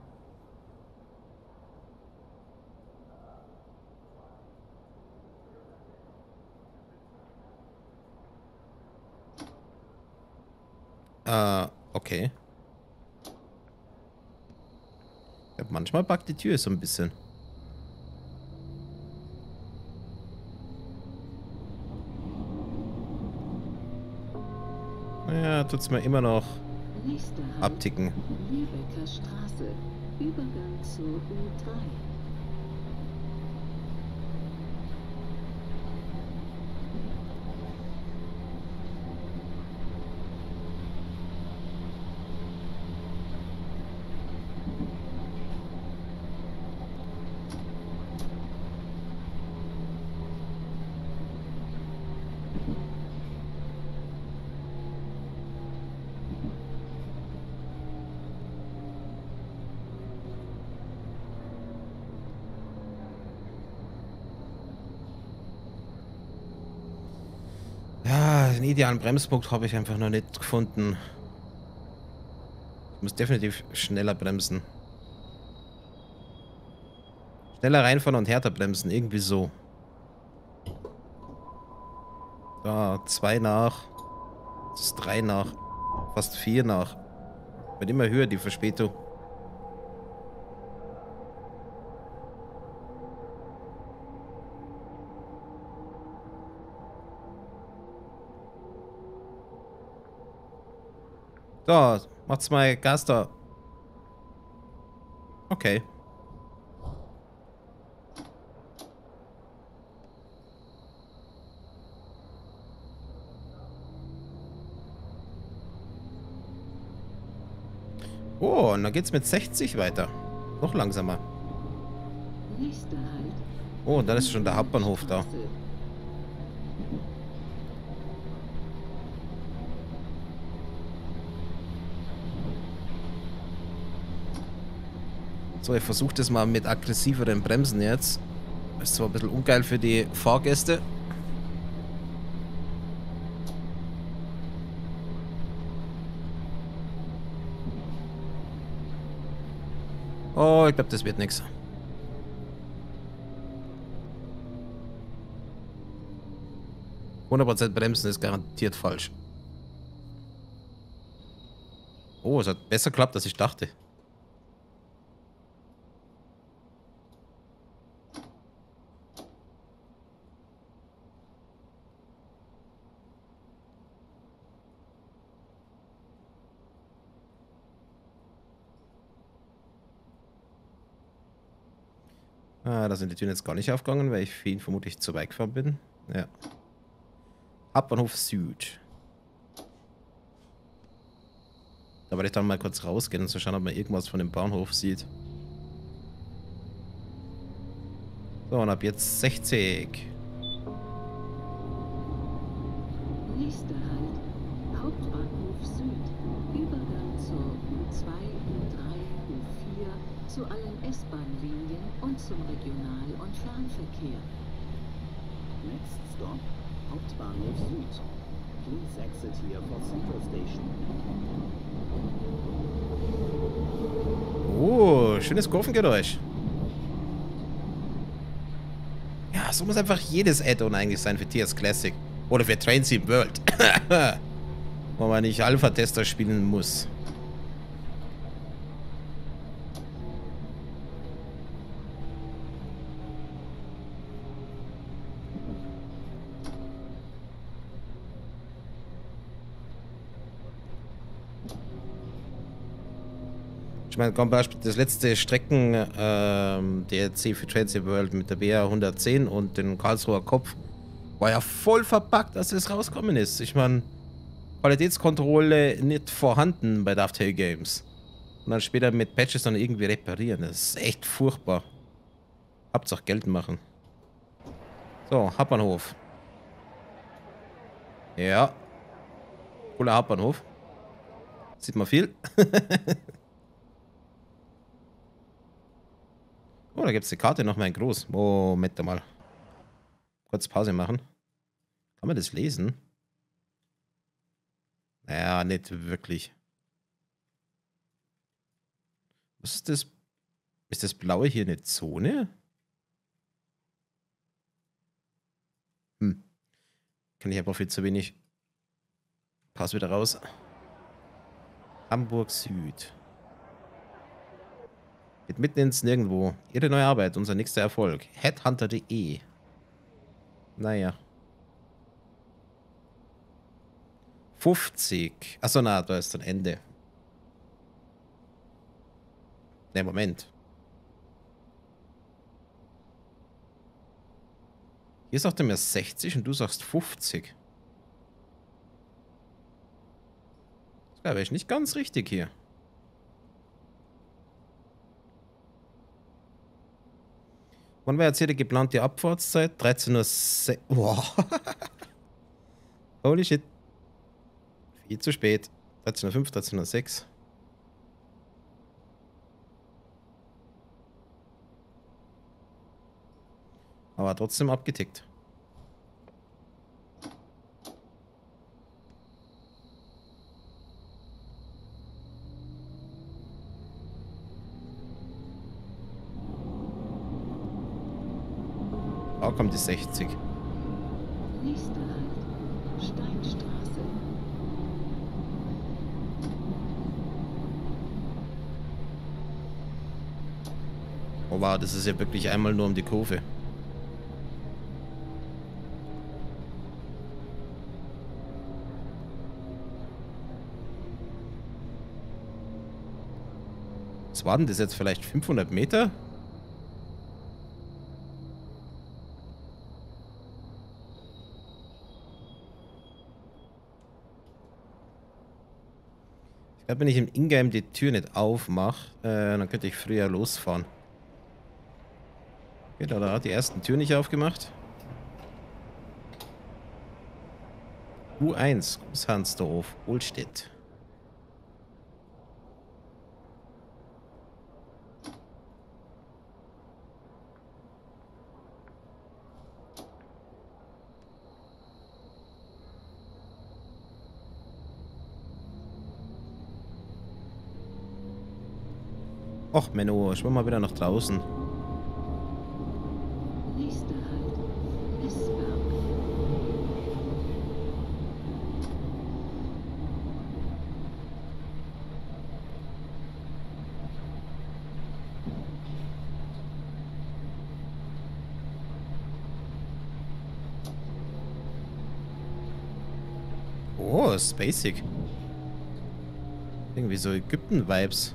Okay. Ja, manchmal backt die Tür so ein bisschen. Ja, tut's mir immer noch Nächster Halt, abticken. Lübecker Straße. Übergang zur U3. Ja, den idealen Bremspunkt habe ich einfach noch nicht gefunden. Ich muss definitiv schneller bremsen. Schneller reinfahren und härter bremsen, irgendwie so. Da, 2 nach. Das ist 3 nach. Fast 4 nach. Wird immer höher, die Verspätung. So, macht's mal Gas da. Okay. Oh, und dann geht's mit 60 weiter. Noch langsamer. Nächster Halt. Oh, dann ist schon der Hauptbahnhof da. Straße. So, ich versuche das mal mit aggressiveren Bremsen jetzt. Ist zwar ein bisschen ungeil für die Fahrgäste. Oh, ich glaube, das wird nichts. 100% bremsen ist garantiert falsch. Oh, es hat besser geklappt, als ich dachte. Ah, da sind die Türen jetzt gar nicht aufgegangen, weil ich für ihn vermutlich zu weit gefahren bin. Ja. Hauptbahnhof Süd. Da werde ich dann mal kurz rausgehen und so schauen, ob man irgendwas von dem Bahnhof sieht. So, und ab jetzt 60. Nächster Halt, Hauptbahnhof Süd. Übergang zur U2, U3, U4, zu allen S-Bahn-Linien und zum Regional- und Fernverkehr. Next stop, Hauptbahnhof Süd. Please exit here for Central Station. Oh, schönes Kurvengeräusch. Ja, so muss einfach jedes Add-on eigentlich sein für TS Classic. Oder für Train Sim World. Wo man nicht Alpha-Tester spielen muss. Ich meine, zum Beispiel das letzte Strecken-DLC für Train Sim World mit der BR 110 und dem Karlsruher Kopf war ja voll verpackt, als es rausgekommen ist. Ich meine, Qualitätskontrolle nicht vorhanden bei Dovetail Games. Und dann später mit Patches dann irgendwie reparieren. Das ist echt furchtbar. Hauptsache Geld machen. So, Hauptbahnhof. Ja. Cooler Hauptbahnhof. Sieht man viel. Oh, da gibt es die Karte noch mal in groß. Moment mal. Kurz Pause machen. Kann man das lesen? Naja, nicht wirklich. Was ist das? Ist das Blaue hier eine Zone? Kann ich aber viel zu wenig. Pass wieder raus. Hamburg Süd. Geht mitten ins Nirgendwo. Ihre neue Arbeit, unser nächster Erfolg. Headhunter.de. Naja. 50. Achso, na, da ist ein Ende. Ne, Moment. Hier sagt er mir 60 und du sagst 50. Das wäre ich nicht ganz richtig hier. Wann war jetzt hier die geplante Abfahrtszeit? 13:06 Uhr. Wow. Holy shit. Viel zu spät. 13:05 Uhr, 13:06 Uhr. Aber trotzdem abgetickt. Da kommt die 60. Nächster Halt, Steinstraße. Oh wow, das ist ja wirklich einmal nur um die Kurve. Was war denn das jetzt? Vielleicht 500 Meter? Ich glaube, wenn ich im Ingame die Tür nicht aufmache, dann könnte ich früher losfahren. Okay, da hat die ersten Tür nicht aufgemacht. U1, Großhansdorf, Ohlstedt. Och, Menno, schwimm mal wieder nach draußen. Nächster Halt, Essberg. Oh, ist basic. Irgendwie so Ägypten-Vibes.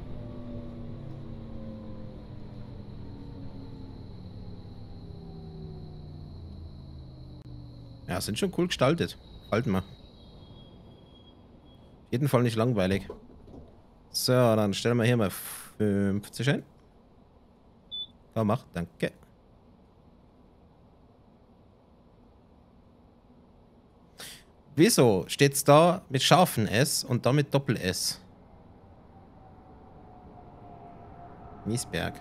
Ja, sind schon cool gestaltet. Halten wir. Auf jeden Fall nicht langweilig. So, dann stellen wir hier mal 50 ein. Ja, mach, danke. Wieso steht's da mit scharfen S und da mit Doppel-S? Miesberg.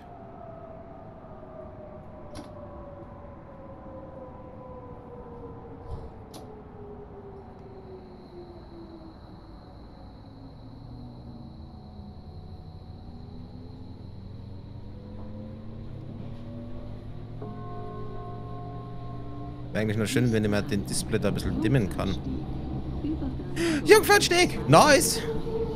Wäre eigentlich nur schön, wenn ich mal den Display da ein bisschen dimmen kann. Jungfernstieg! Nice! S1,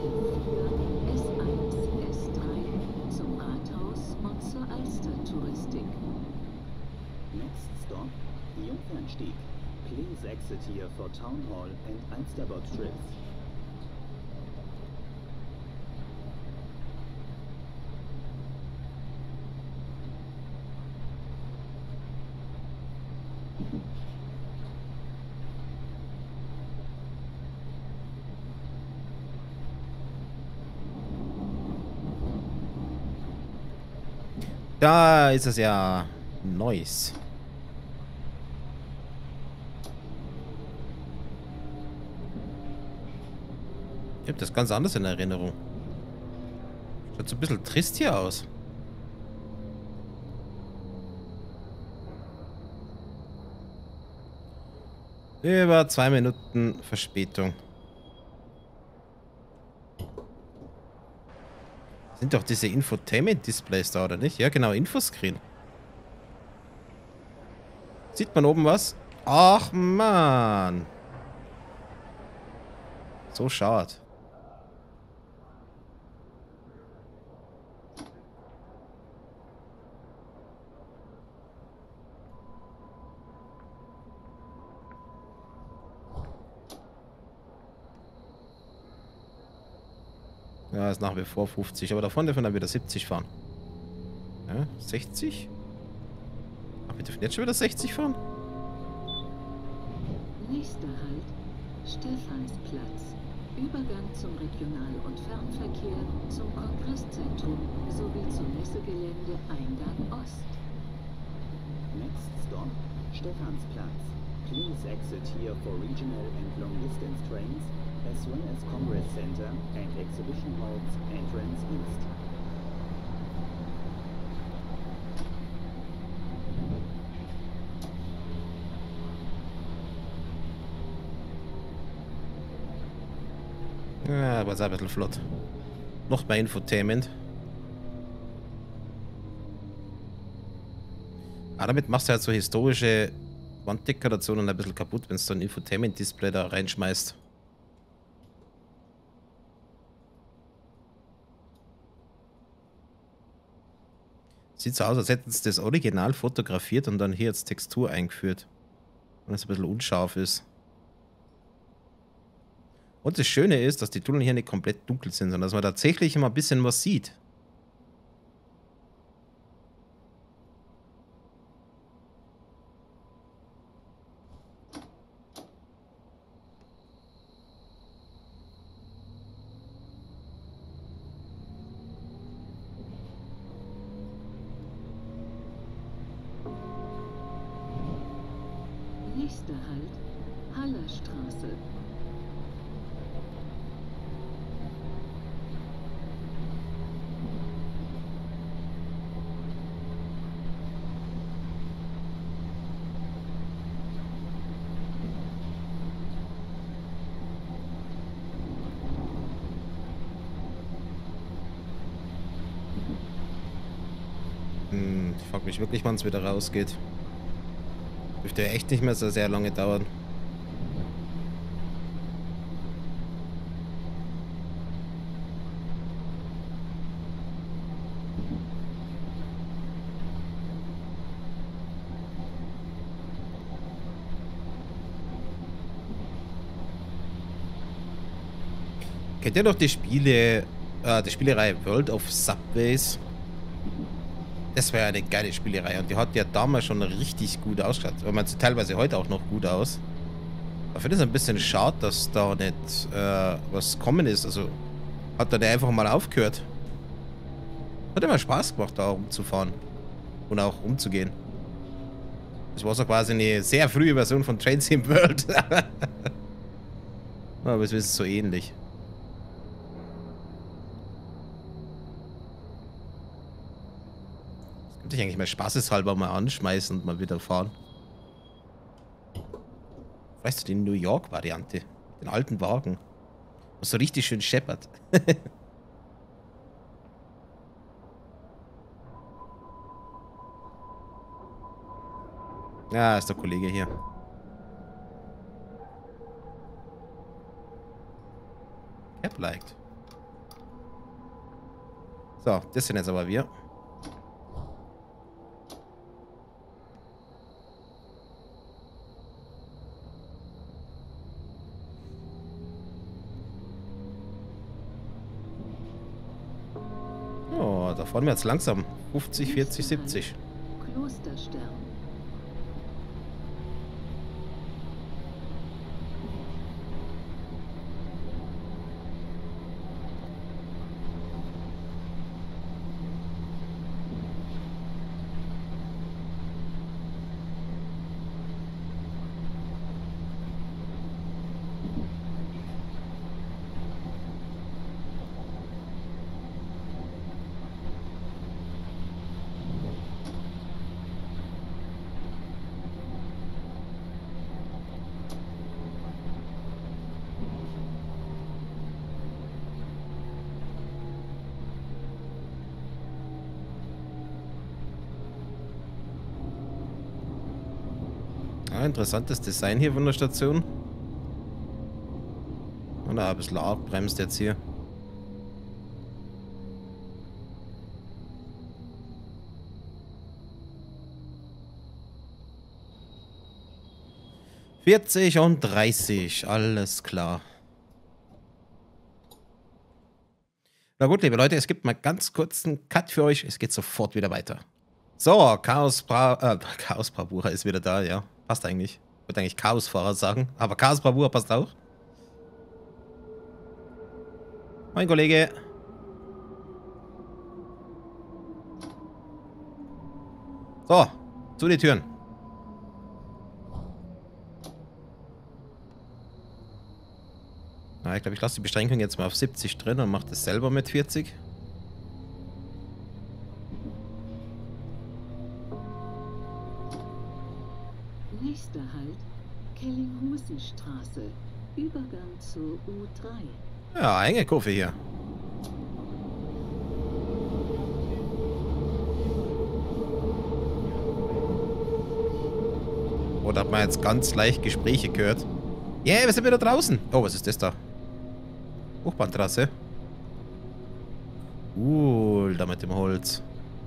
S3 zum Rathaus und zur Alster-Touristik. Next stop, Jungfernstieg. Please exit here for Town Hall and Alsterbot trips. Da ist es ja. Nice. Ich habe das ganz anders in Erinnerung. Schaut so ein bisschen trist hier aus. Über 2 Minuten Verspätung. Sind doch diese Infotainment-Displays da, oder nicht? Ja, genau, Infoscreen. Sieht man oben was? Ach, Mann. So schade. Ja, ist nach wie vor 50, aber davon dürfen wir dann wieder 70 fahren. Ja, 60? Ach, wir dürfen jetzt schon wieder 60 fahren? Nächster Halt, Stephansplatz. Übergang zum Regional- und Fernverkehr, zum Kongresszentrum sowie zum Messegelände Eingang Ost. Next stop, Stephansplatz. Please exit here for regional and long-distance trains, as well as Congress Center and Exhibition Halls entrance east. Ja, aber ist ein bisschen flott. Noch mehr Infotainment. Ah, damit machst du halt so historische Wanddekorationen ein bisschen kaputt, wenn du so ein Infotainment-Display da reinschmeißt. Sieht so aus, als hätten sie das Original fotografiert und dann hier als Textur eingeführt. Wenn es ein bisschen unscharf ist. Und das Schöne ist, dass die Tunnel hier nicht komplett dunkel sind, sondern dass man tatsächlich immer ein bisschen was sieht. Nächster Halt, Hallerstraße. Ich frage mich wirklich, wann es wieder rausgeht. Dürfte ja echt nicht mehr so sehr lange dauern. Kennt ihr noch die die Spielereihe World of Subways? Das war ja eine geile Spielerei und die hat ja damals schon richtig gut ausgeschaut. Aber man sieht teilweise heute auch noch gut aus. Ich finde es ein bisschen schade, dass da nicht was kommen ist. Also hat er einfach mal aufgehört. Hat immer Spaß gemacht, da rumzufahren. Und auch umzugehen. Das war so quasi eine sehr frühe Version von Train Sim World. Aber es ist so ähnlich. Könnte ich eigentlich mal spaßeshalber mal anschmeißen und mal wieder fahren. Weißt du, die New York-Variante. Den alten Wagen. Was so richtig schön scheppert. Ja, ist der Kollege hier. Cap liked. So, das sind jetzt aber wir. Oh, da fahren wir jetzt langsam. 50, 40, 70. Klosterstern. Ah, interessantes Design hier von der Station. Und ein bisschen arg bremst jetzt hier. »40 und 30, alles klar.« Na gut, liebe Leute, es gibt mal ganz kurz einen Cut für euch. Es geht sofort wieder weiter. So, Chaos Bravura ist wieder da, ja. Passt eigentlich. Ich würde eigentlich Chaosfahrer sagen, aber Chaos Bravura passt auch. Mein Kollege. So, zu die Türen. Na, ich glaube, ich lasse die Beschränkung jetzt mal auf 70 drin und mache das selber mit 40. Nächster Halt, Kellinghusenstraße. Übergang zur U3. Ja, enge Kurve hier. Oder hat man jetzt ganz leicht Gespräche gehört? Yeah, wir sind wieder draußen. Oh, was ist das da? Hochbahntrasse. Cool, da mit dem Holz.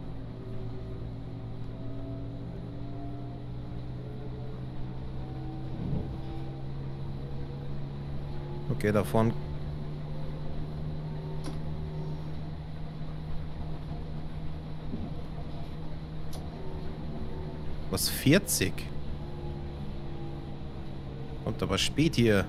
Okay, da vorne. Was, 40? Kommt aber spät hier.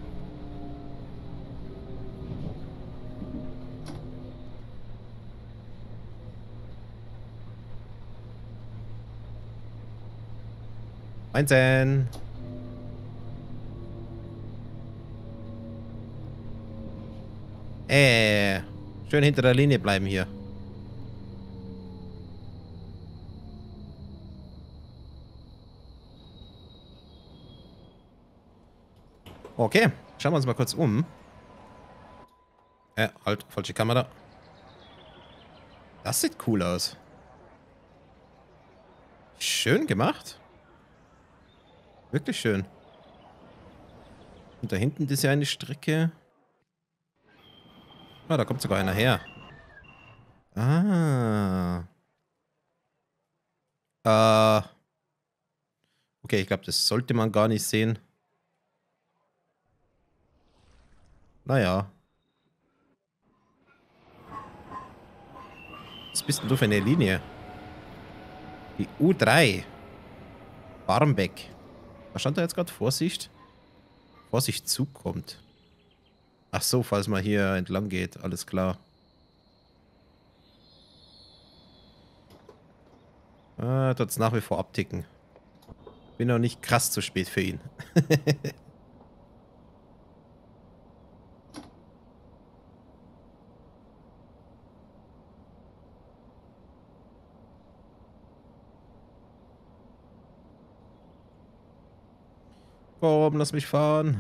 Einsen. Schön hinter der Linie bleiben hier. Okay, schauen wir uns mal kurz um. Halt, falsche Kamera. Das sieht cool aus. Schön gemacht. Wirklich schön. Und da hinten ist ja eine Strecke. Ah, da kommt sogar einer her. Ah. Okay, ich glaube, das sollte man gar nicht sehen. Naja. Was bist denn du für eine Linie? Die U3. Barmbek. Was stand da jetzt gerade? Vorsicht. Vorsicht, Zug kommt. Ach so, falls man hier entlang geht. Alles klar. Tut's nach wie vor abticken. Bin noch nicht krass zu spät für ihn. Komm, lass mich fahren.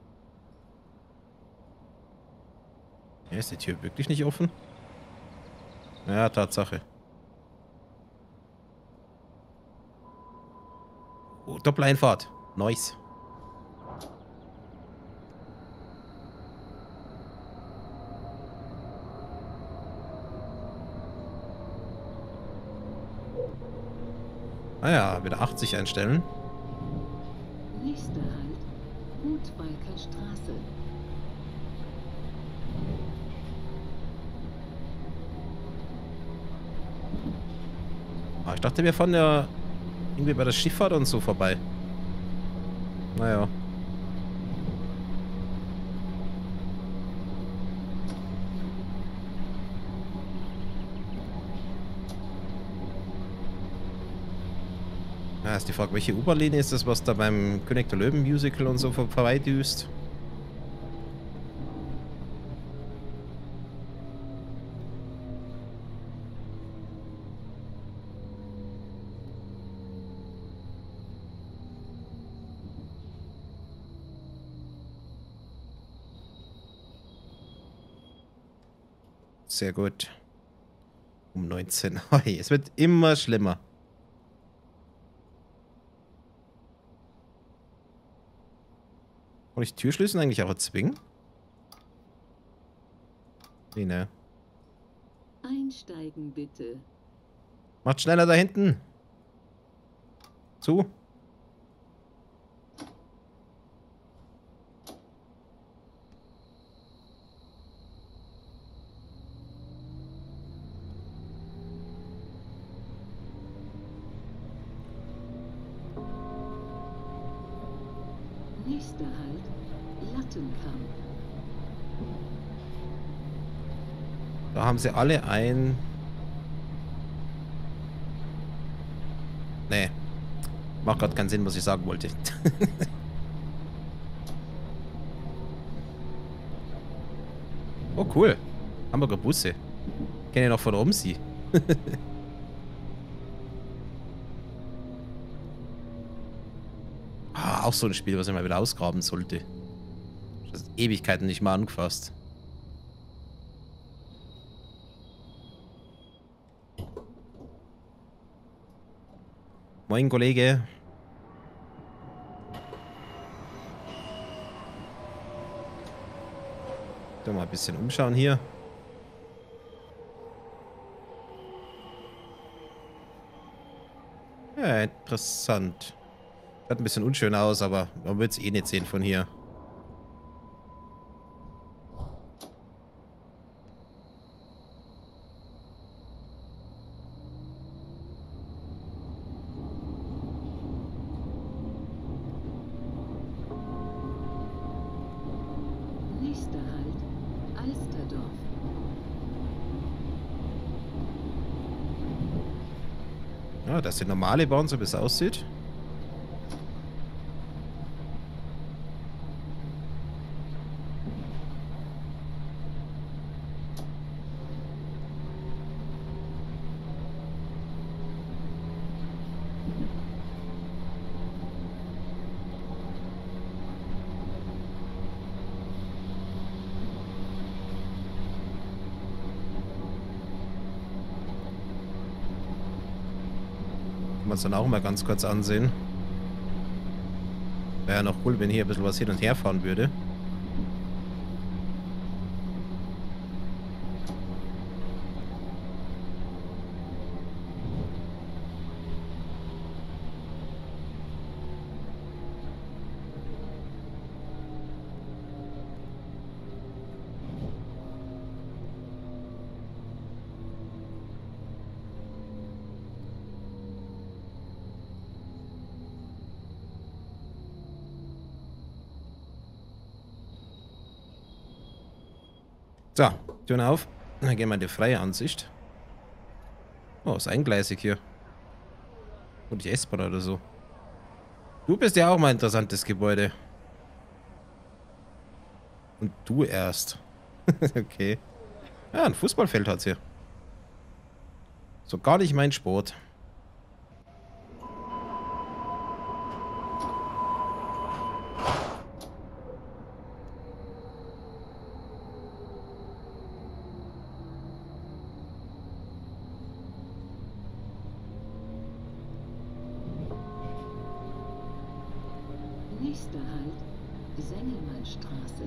Ja, ist die Tür wirklich nicht offen? Ja, Tatsache. Oh, Doppeleinfahrt. Nice. Ah ja, wieder 80 einstellen. Nächster Halt, Hutwalker Straße. Ah, ich dachte, wir fahren ja irgendwie bei der Schifffahrt und so vorbei. Naja. Ja, ist die Frage, welche U-Bahn-Linie ist das, was da beim König der Löwen Musical und so vorbeidüst? Sehr gut. Um 19. Hey, es wird immer schlimmer. Kann ich Türschlüssel eigentlich auch erzwingen? Nee, ne. Einsteigen bitte. Macht schneller da hinten. Zu. Nächster Halt, Lattenkamp. Da haben sie alle ein... Nee. Macht gerade keinen Sinn, was ich sagen wollte. Oh, cool. Hamburger Busse. Kenne ich noch von Romsi. Ah, auch so ein Spiel, was ich mal wieder ausgraben sollte. Das ist Ewigkeiten nicht mal angefasst. Moin, Kollege. Mal ein bisschen umschauen hier. Ja, interessant. Sieht ein bisschen unschön aus, aber man wird es eh nicht sehen von hier. Nächster Halt, Alsterdorf. Ja, das ist die normale Bahn, so wie es aussieht. Kann man uns dann auch mal ganz kurz ansehen. Wäre ja noch cool, wenn hier ein bisschen was hin und her fahren würde. So, Türen auf. Dann gehen wir in die freie Ansicht. Oh, ist eingleisig hier. Und die S-Bahn oder so. Du bist ja auch mal ein interessantes Gebäude. Und du erst. Okay. Ja, ein Fußballfeld hat's hier. So gar nicht mein Sport. Nächster Halt, Sengelmannstraße.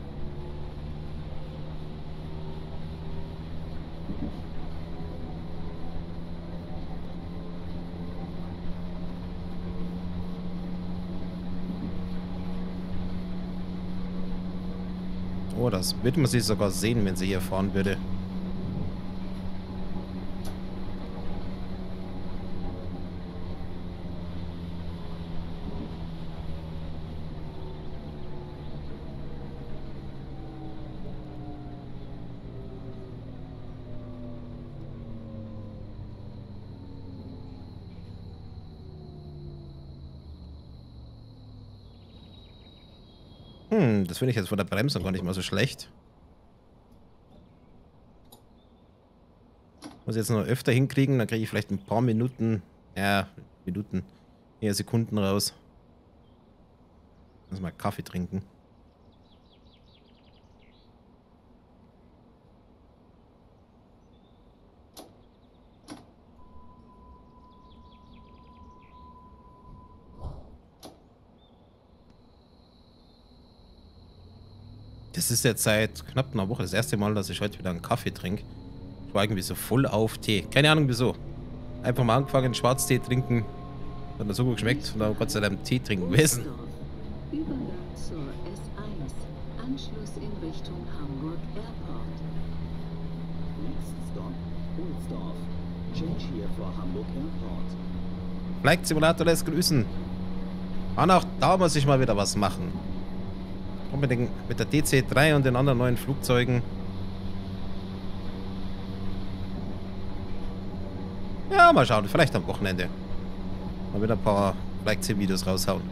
Oh, das wird man sich sogar sehen, wenn sie hier fahren würde. Das finde ich jetzt von der Bremsung gar nicht mal so schlecht. Muss jetzt noch öfter hinkriegen, dann kriege ich vielleicht ein paar Minuten, ja, Minuten, eher Sekunden raus. Muss mal Kaffee trinken. Das ist jetzt seit knapp einer Woche das erste Mal, dass ich heute wieder einen Kaffee trinke. Ich war irgendwie so voll auf Tee. Keine Ahnung wieso. Einfach mal angefangen, Schwarztee trinken. Hat mir so gut geschmeckt und dann Gott sei Dank Tee trinken gewesen. Übergang zur S1. Anschluss in Richtung Hamburg Airport. Next stop, Ohlsdorf. Change here for Hamburg Airport. Flight Simulator lässt grüßen. Und auch da muss ich mal wieder was machen. Und mit der DC-3 und den anderen neuen Flugzeugen. Ja, mal schauen. Vielleicht am Wochenende. Mal wieder ein paar Flight Sim-Videos raushauen.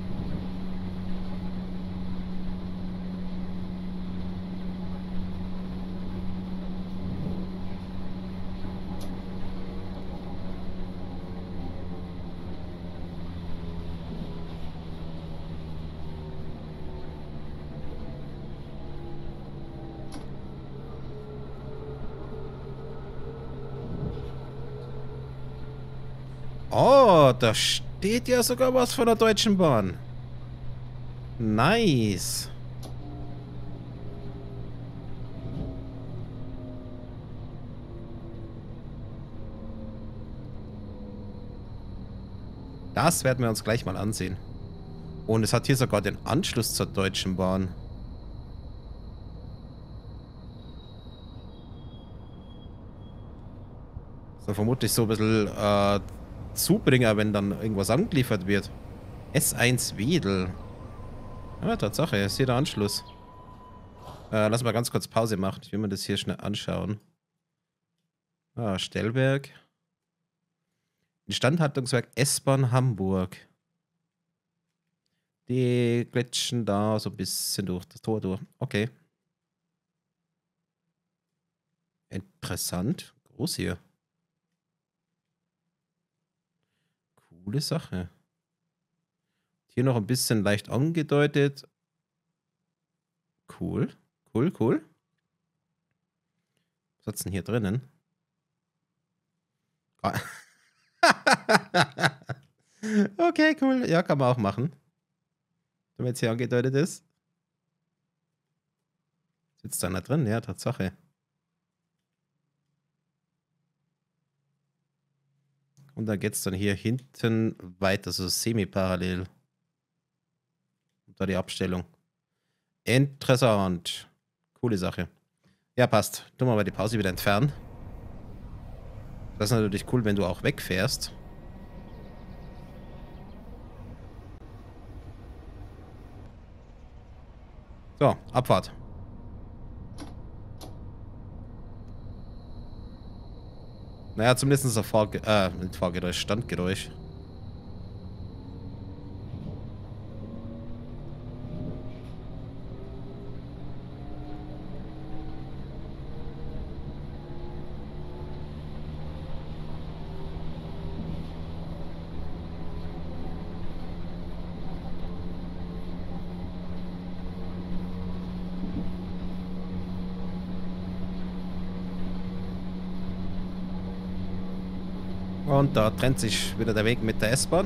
Oh, da steht ja sogar was von der Deutschen Bahn. Nice. Das werden wir uns gleich mal ansehen. Und es hat hier sogar den Anschluss zur Deutschen Bahn. So vermutlich so ein bisschen Zubringer, wenn dann irgendwas angeliefert wird. S1 Wedel. Ja, Tatsache, ist hier der Anschluss. Lass mal ganz kurz Pause machen. Ich will mir das hier schnell anschauen. Ah, Stellwerk. Instandhaltungswerk S-Bahn Hamburg. Die glitschen da so ein bisschen durch das Tor durch. Okay. Interessant. Groß hier. Coole Sache. Hier noch ein bisschen leicht angedeutet. Cool. Cool, cool. Was hat's denn hier drinnen? Ah. Okay, cool. Ja, kann man auch machen. Wenn jetzt hier angedeutet ist. Sitzt da einer drin? Ja, Tatsache. Und dann geht es dann hier hinten weiter, so semi-parallel. Und da die Abstellung. Interessant. Coole Sache. Ja, passt. Tun wir mal die Pause wieder entfernen. Das ist natürlich cool, wenn du auch wegfährst. So, Abfahrt. Naja, zumindest ein Fahrgeräusch, Standgeräusch. Und da trennt sich wieder der Weg mit der S-Bahn.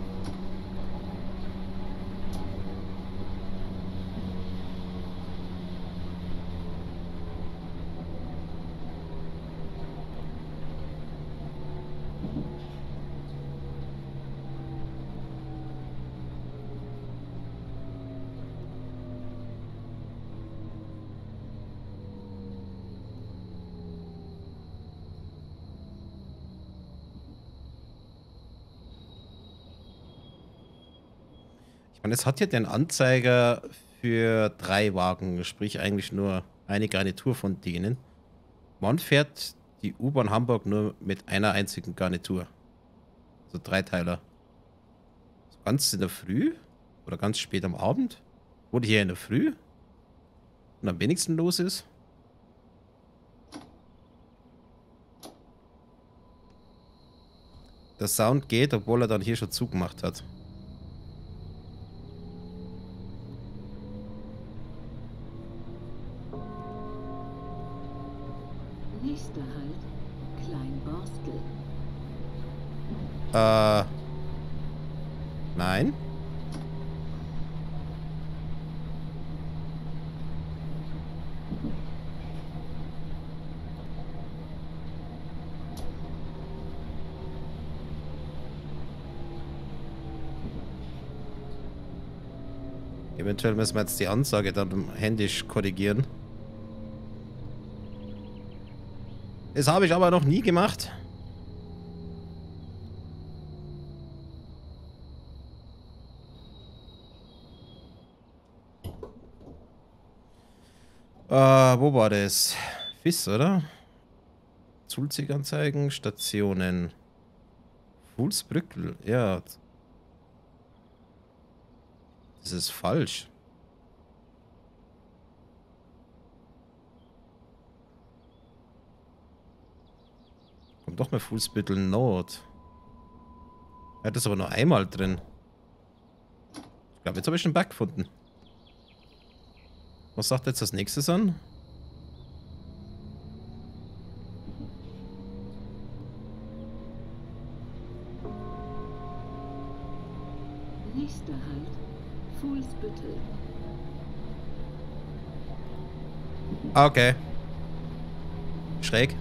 Und es hat hier den Anzeiger für 3 Wagen, sprich eigentlich nur eine Garnitur von denen. Man fährt die U-Bahn Hamburg nur mit einer einzigen Garnitur. Also 3-Teiler. So ganz in der Früh oder ganz spät am Abend. Oder hier in der Früh. Und am wenigsten los ist. Der Sound geht, obwohl er dann hier schon zugemacht hat. Nächster Halt, Kleinborstel. Nein. Eventuell müssen wir jetzt die Ansage dann händisch korrigieren. Das habe ich aber noch nie gemacht. Wo war das? FIS, oder? Zulzieganzeigen, Stationen. Fuhlsbrückl, ja. Das ist falsch. Kommt doch mal Fuhlsbüttel Nord. Er hat das aber nur einmal drin. Ich glaube, jetzt habe ich einen Bug gefunden. Was sagt jetzt das nächstes an? Nächster Halt, Fuhlsbüttel. Okay. Schräg.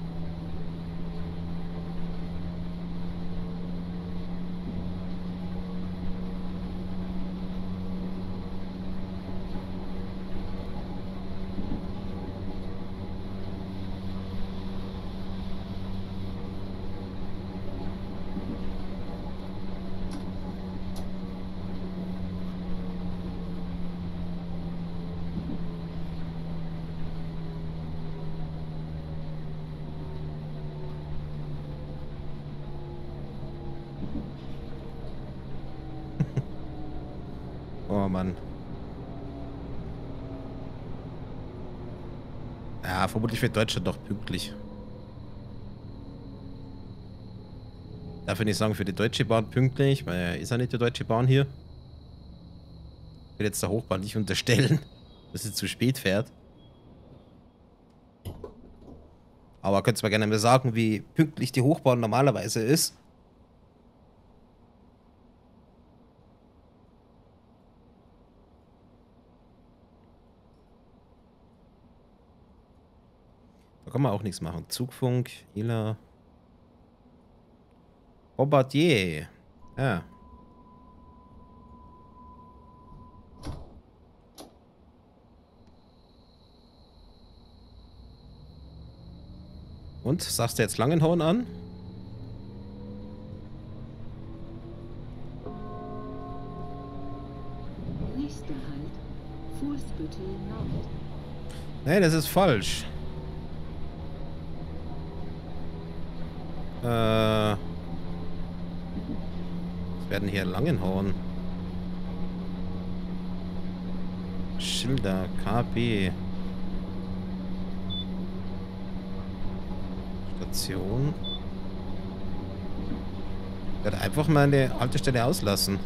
Oh Mann. Ja, vermutlich wird Deutschland doch pünktlich. Darf ich nicht sagen für die Deutsche Bahn pünktlich, weil ist ja nicht die Deutsche Bahn hier. Ich will jetzt der Hochbahn nicht unterstellen, dass sie zu spät fährt. Aber könnt ihr mal gerne mal sagen, wie pünktlich die Hochbahn normalerweise ist. Da kann man auch nichts machen. Zugfunk, Ila. Bombardier. Ja. Und, sagst du jetzt Langenhorn an? Nächster Halt, Fuhlsbüttel Nord. Nee, das ist falsch. Was werden hier Langenhorn? Schilder, KB. Station. Ich werde einfach mal eine Haltestelle auslassen.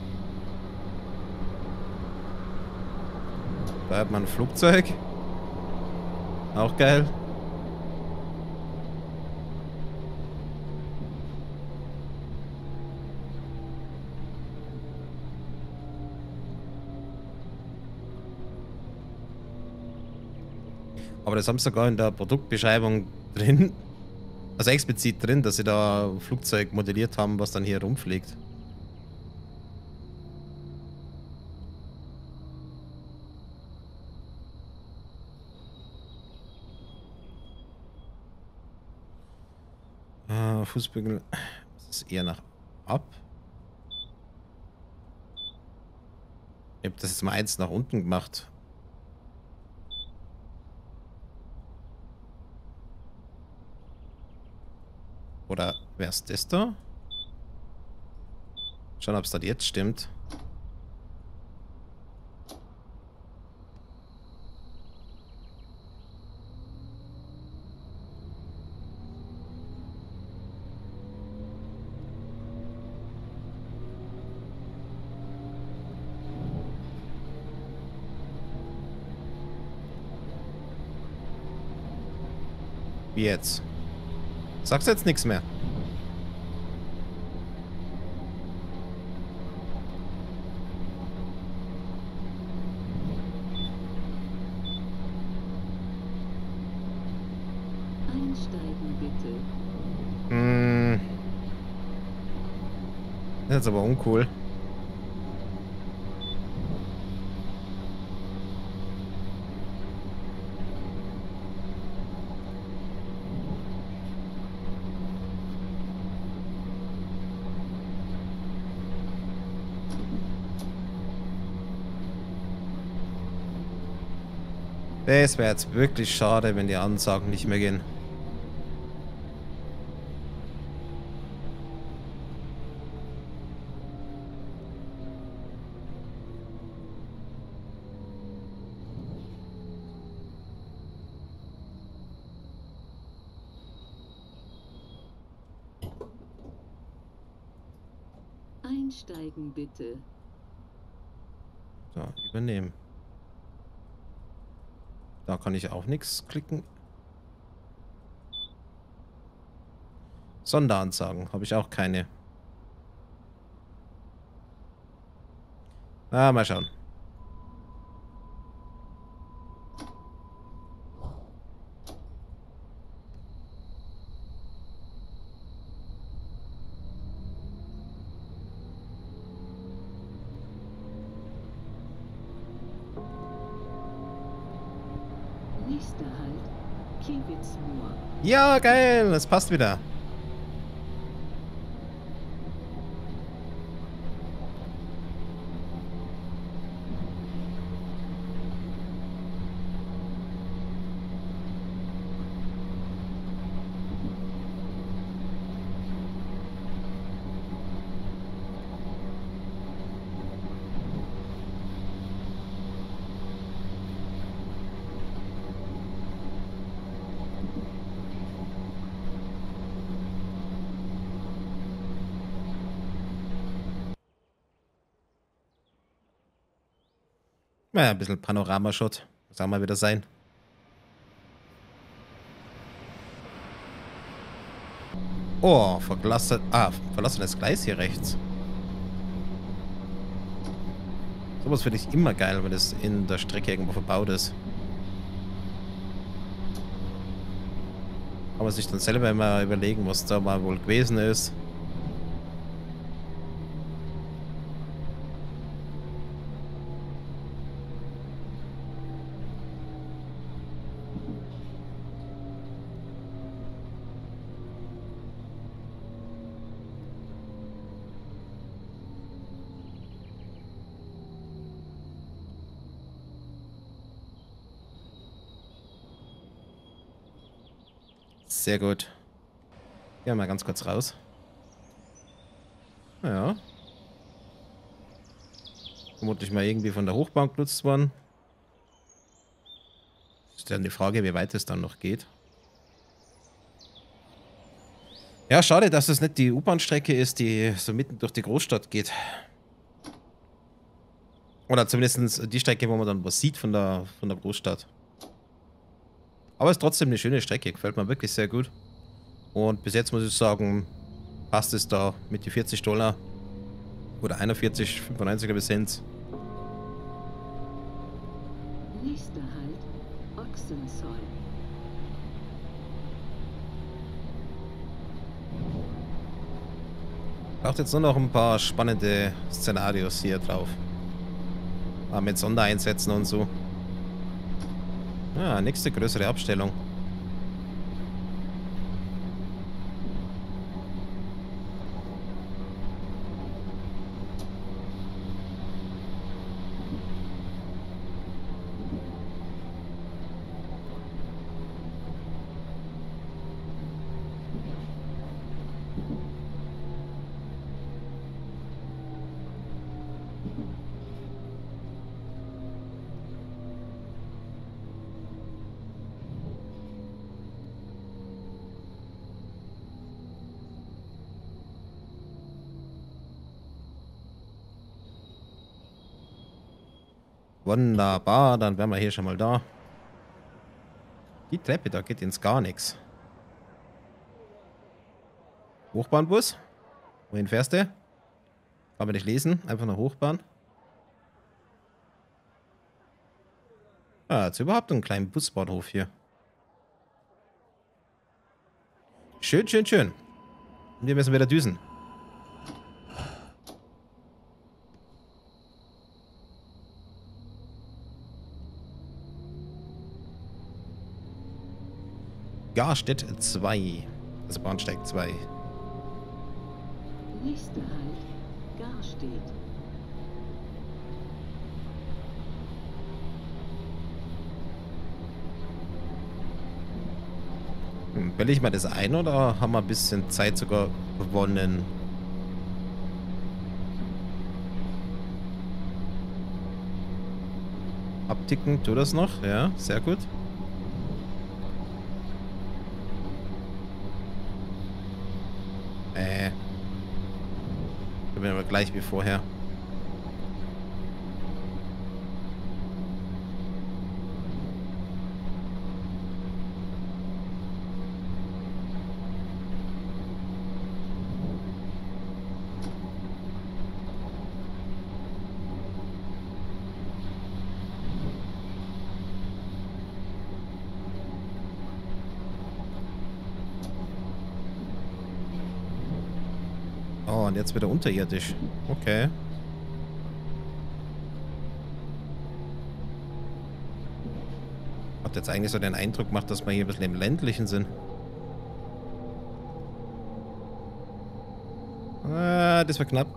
Da hat man ein Flugzeug. Auch geil. Aber das haben sie sogar in der Produktbeschreibung drin. Also explizit drin, dass sie da ein Flugzeug modelliert haben, was dann hier rumfliegt. Fußbügel. Das ist eher nach ab. Ich habe das jetzt mal eins nach unten gemacht. Oder wer ist das da? Schauen, ob es das jetzt stimmt. Wie jetzt? Sagst du jetzt nichts mehr? Einsteigen bitte. Das ist aber uncool. Das wäre jetzt wirklich schade, wenn die Ansagen nicht mehr gehen. Einsteigen bitte. So, übernehmen. Da kann ich auch nichts klicken. Sonderansagen habe ich auch keine. Ah, mal schauen. Nächster Halt, Kiewitzmoor. Ja, geil, das passt wieder. Naja, ein bisschen Panoramashot. Muss auch mal wieder sein. Oh, verlassenes Gleis hier rechts. Sowas finde ich immer geil, wenn das in der Strecke irgendwo verbaut ist. Kann man sich dann selber immer überlegen, was da mal wohl gewesen ist. Sehr gut. Gehen wir mal ganz kurz raus. Ja. Vermutlich mal irgendwie von der Hochbahn genutzt worden. Ist dann die Frage, wie weit es dann noch geht. Ja, schade, dass es nicht die U-Bahn-Strecke ist, die so mitten durch die Großstadt geht. Oder zumindest die Strecke, wo man dann was sieht von der Großstadt. Aber es ist trotzdem eine schöne Strecke, gefällt mir wirklich sehr gut. Und bis jetzt muss ich sagen, passt es da mit die $40 oder 41,95 glaube ich sind's. Nächster Halt, Ochsenzoll. Braucht jetzt nur noch ein paar spannende Szenarios hier drauf. Mit Sondereinsätzen und so. Ja, nächste größere Abstellung. Wunderbar, dann wären wir hier schon mal da. Die Treppe, da geht ins gar nichts. Hochbahnbus? Wohin fährst du? Kann man nicht lesen, einfach nur Hochbahn. Ah, jetzt überhaupt einen kleinen Busbahnhof hier. Schön, schön, schön. Und wir müssen wieder düsen. Garstedt 2. Also Bahnsteig 2. Nächster Halt, Garstedt. Quelle ich mal das ein oder haben wir ein bisschen Zeit sogar gewonnen? Abticken, tu das noch? Ja, sehr gut. Ich bin aber gleich wie vorher. Oh, und jetzt wieder unterirdisch. Okay. Hat jetzt eigentlich so den Eindruck gemacht, dass wir hier ein bisschen im ländlichen sind. Ah, das war knapp.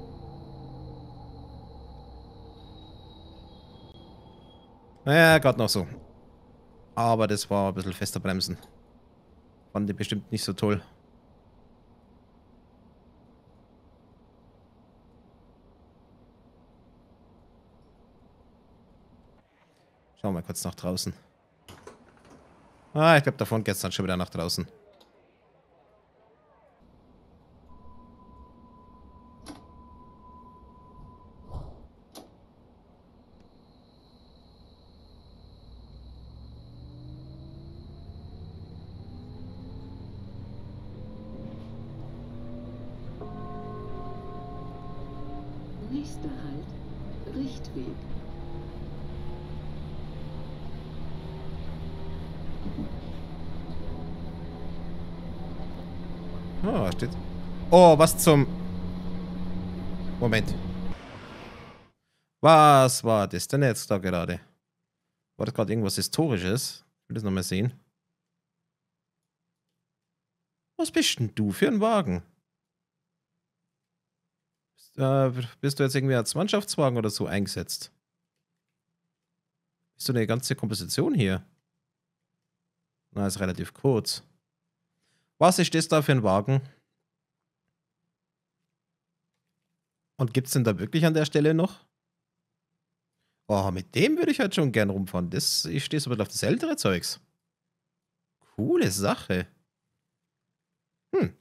Ja, gerade noch so. Aber das war ein bisschen fester Bremsen. Fand ich bestimmt nicht so toll. Schauen wir mal kurz nach draußen. Ah, ich glaube, davon geht es dann schon wieder nach draußen. Nächster Halt, Richtweg. Ah, steht. Oh, was zum... Moment. Was war das denn jetzt da gerade? War das gerade irgendwas Historisches? Ich will das nochmal sehen. Was bist denn du für ein Wagen? Bist du jetzt irgendwie als Mannschaftswagen oder so eingesetzt? Ist so eine ganze Komposition hier? Na, ist relativ kurz. Was ist das da für ein Wagen? Und gibt's denn da wirklich an der Stelle noch? Oh, mit dem würde ich halt schon gern rumfahren. Ich stehe so ein bisschen auf das ältere Zeugs. Coole Sache. Hm.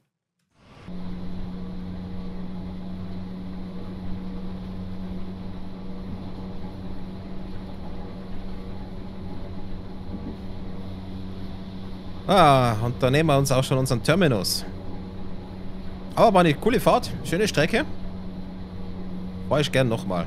Ah, und da nehmen wir uns auch schon unseren Terminus. Aber war eine coole Fahrt. Schöne Strecke. Fahr ich gern nochmal.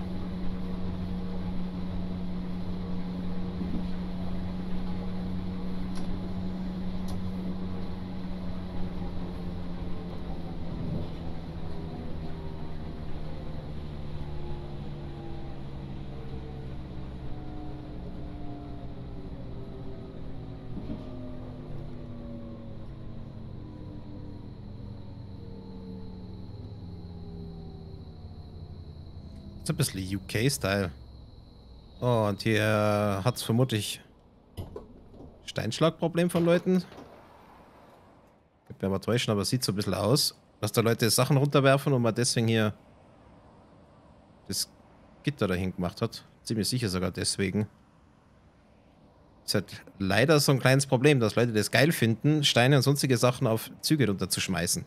So ein bisschen UK-Style. Oh, und hier hat es vermutlich Steinschlagproblem von Leuten. Könnte mir aber täuschen, aber es sieht so ein bisschen aus, dass da Leute Sachen runterwerfen und man deswegen hier das Gitter dahin gemacht hat. Ziemlich sicher sogar deswegen. Ist halt leider so ein kleines Problem, dass Leute das geil finden, Steine und sonstige Sachen auf Züge runterzuschmeißen.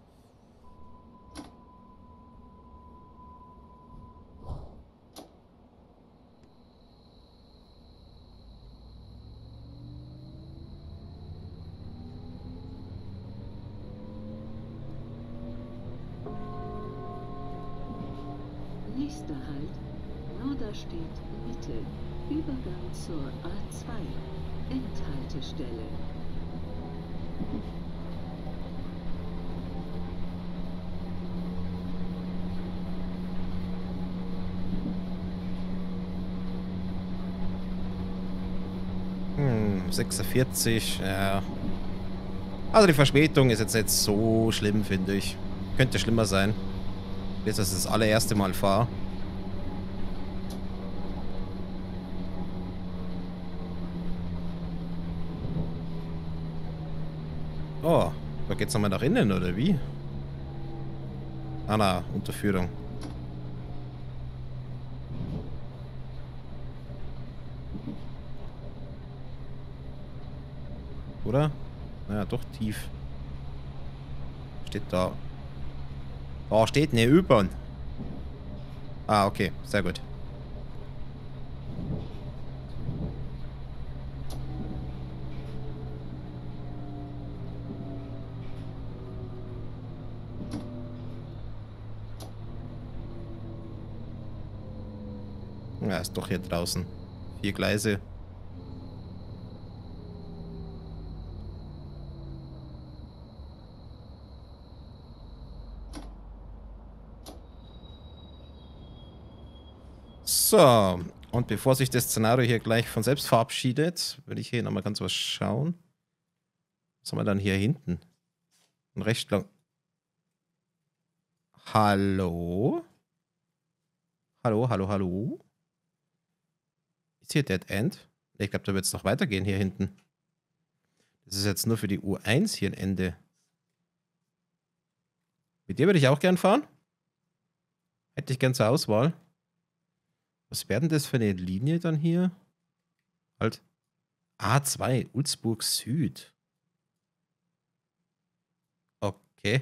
Nächster Halt, Norderstedt Mitte. Übergang zur A2. Endhaltestelle. Hm, 46, ja. Also die Verspätung ist jetzt nicht so schlimm, finde ich. Könnte schlimmer sein. Jetzt ist das allererste Mal fahre. Oh, da geht's nochmal nach innen, oder wie? Ah, na, Unterführung. Oder? Naja, doch tief. Steht da. Da steht eine U-Bahn. Ah, okay. Sehr gut. Ja, ist doch hier draußen. 4 Gleise. So, und bevor sich das Szenario hier gleich von selbst verabschiedet, würde ich hier nochmal ganz was schauen. Was haben wir dann hier hinten? Ein recht lang. Hallo? Hallo, hallo, hallo? Ist hier Dead End? Ich glaube, da wird es noch weitergehen hier hinten. Das ist jetzt nur für die U1 hier ein Ende. Mit dir würde ich auch gern fahren. Hätte ich gern zur Auswahl. Was wäre denn das für eine Linie dann hier? Halt. A2, Ulzburg Süd. Okay.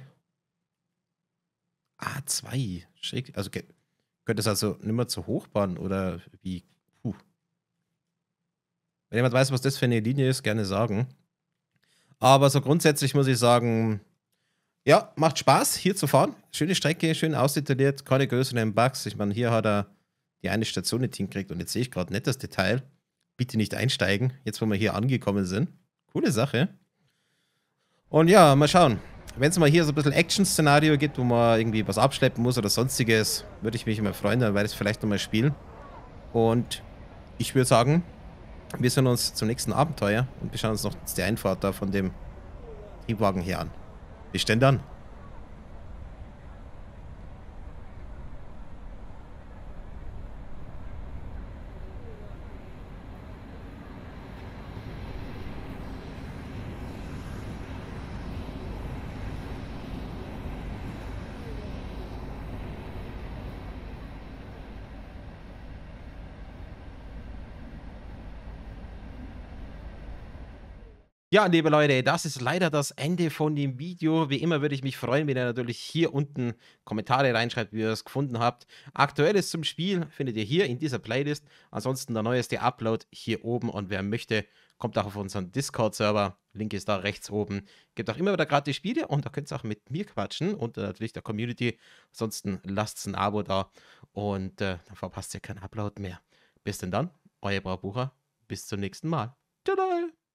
A2. Schräg. Also könnte es also nicht mehr zur Hochbahn oder wie? Puh. Wenn jemand weiß, was das für eine Linie ist, gerne sagen. Aber so grundsätzlich muss ich sagen, ja, macht Spaß hier zu fahren. Schöne Strecke, schön ausdetailliert, keine größeren Bugs. Ich meine, hier hat er die eine Station nicht hinkriegt und jetzt sehe ich gerade nettes Detail. Bitte nicht einsteigen, jetzt wo wir hier angekommen sind. Coole Sache. Und ja, mal schauen. Wenn es mal hier so ein bisschen Action-Szenario gibt, wo man irgendwie was abschleppen muss oder sonstiges, würde ich mich immer freuen, dann werde ich es vielleicht nochmal spielen. Und ich würde sagen, wir sehen uns zum nächsten Abenteuer und wir schauen uns noch die Einfahrt da von dem Triebwagen hier an. Bis denn dann. Ja, liebe Leute, das ist leider das Ende von dem Video. Wie immer würde ich mich freuen, wenn ihr natürlich hier unten Kommentare reinschreibt, wie ihr es gefunden habt. Aktuelles zum Spiel findet ihr hier in dieser Playlist. Ansonsten der neueste Upload hier oben und wer möchte, kommt auch auf unseren Discord-Server. Link ist da rechts oben. Gibt auch immer wieder gratis Spiele und da könnt ihr auch mit mir quatschen und natürlich der Community. Ansonsten lasst ein Abo da und dann verpasst ihr keinen Upload mehr. Bis denn dann, euer Braubucher. Bis zum nächsten Mal. Tada!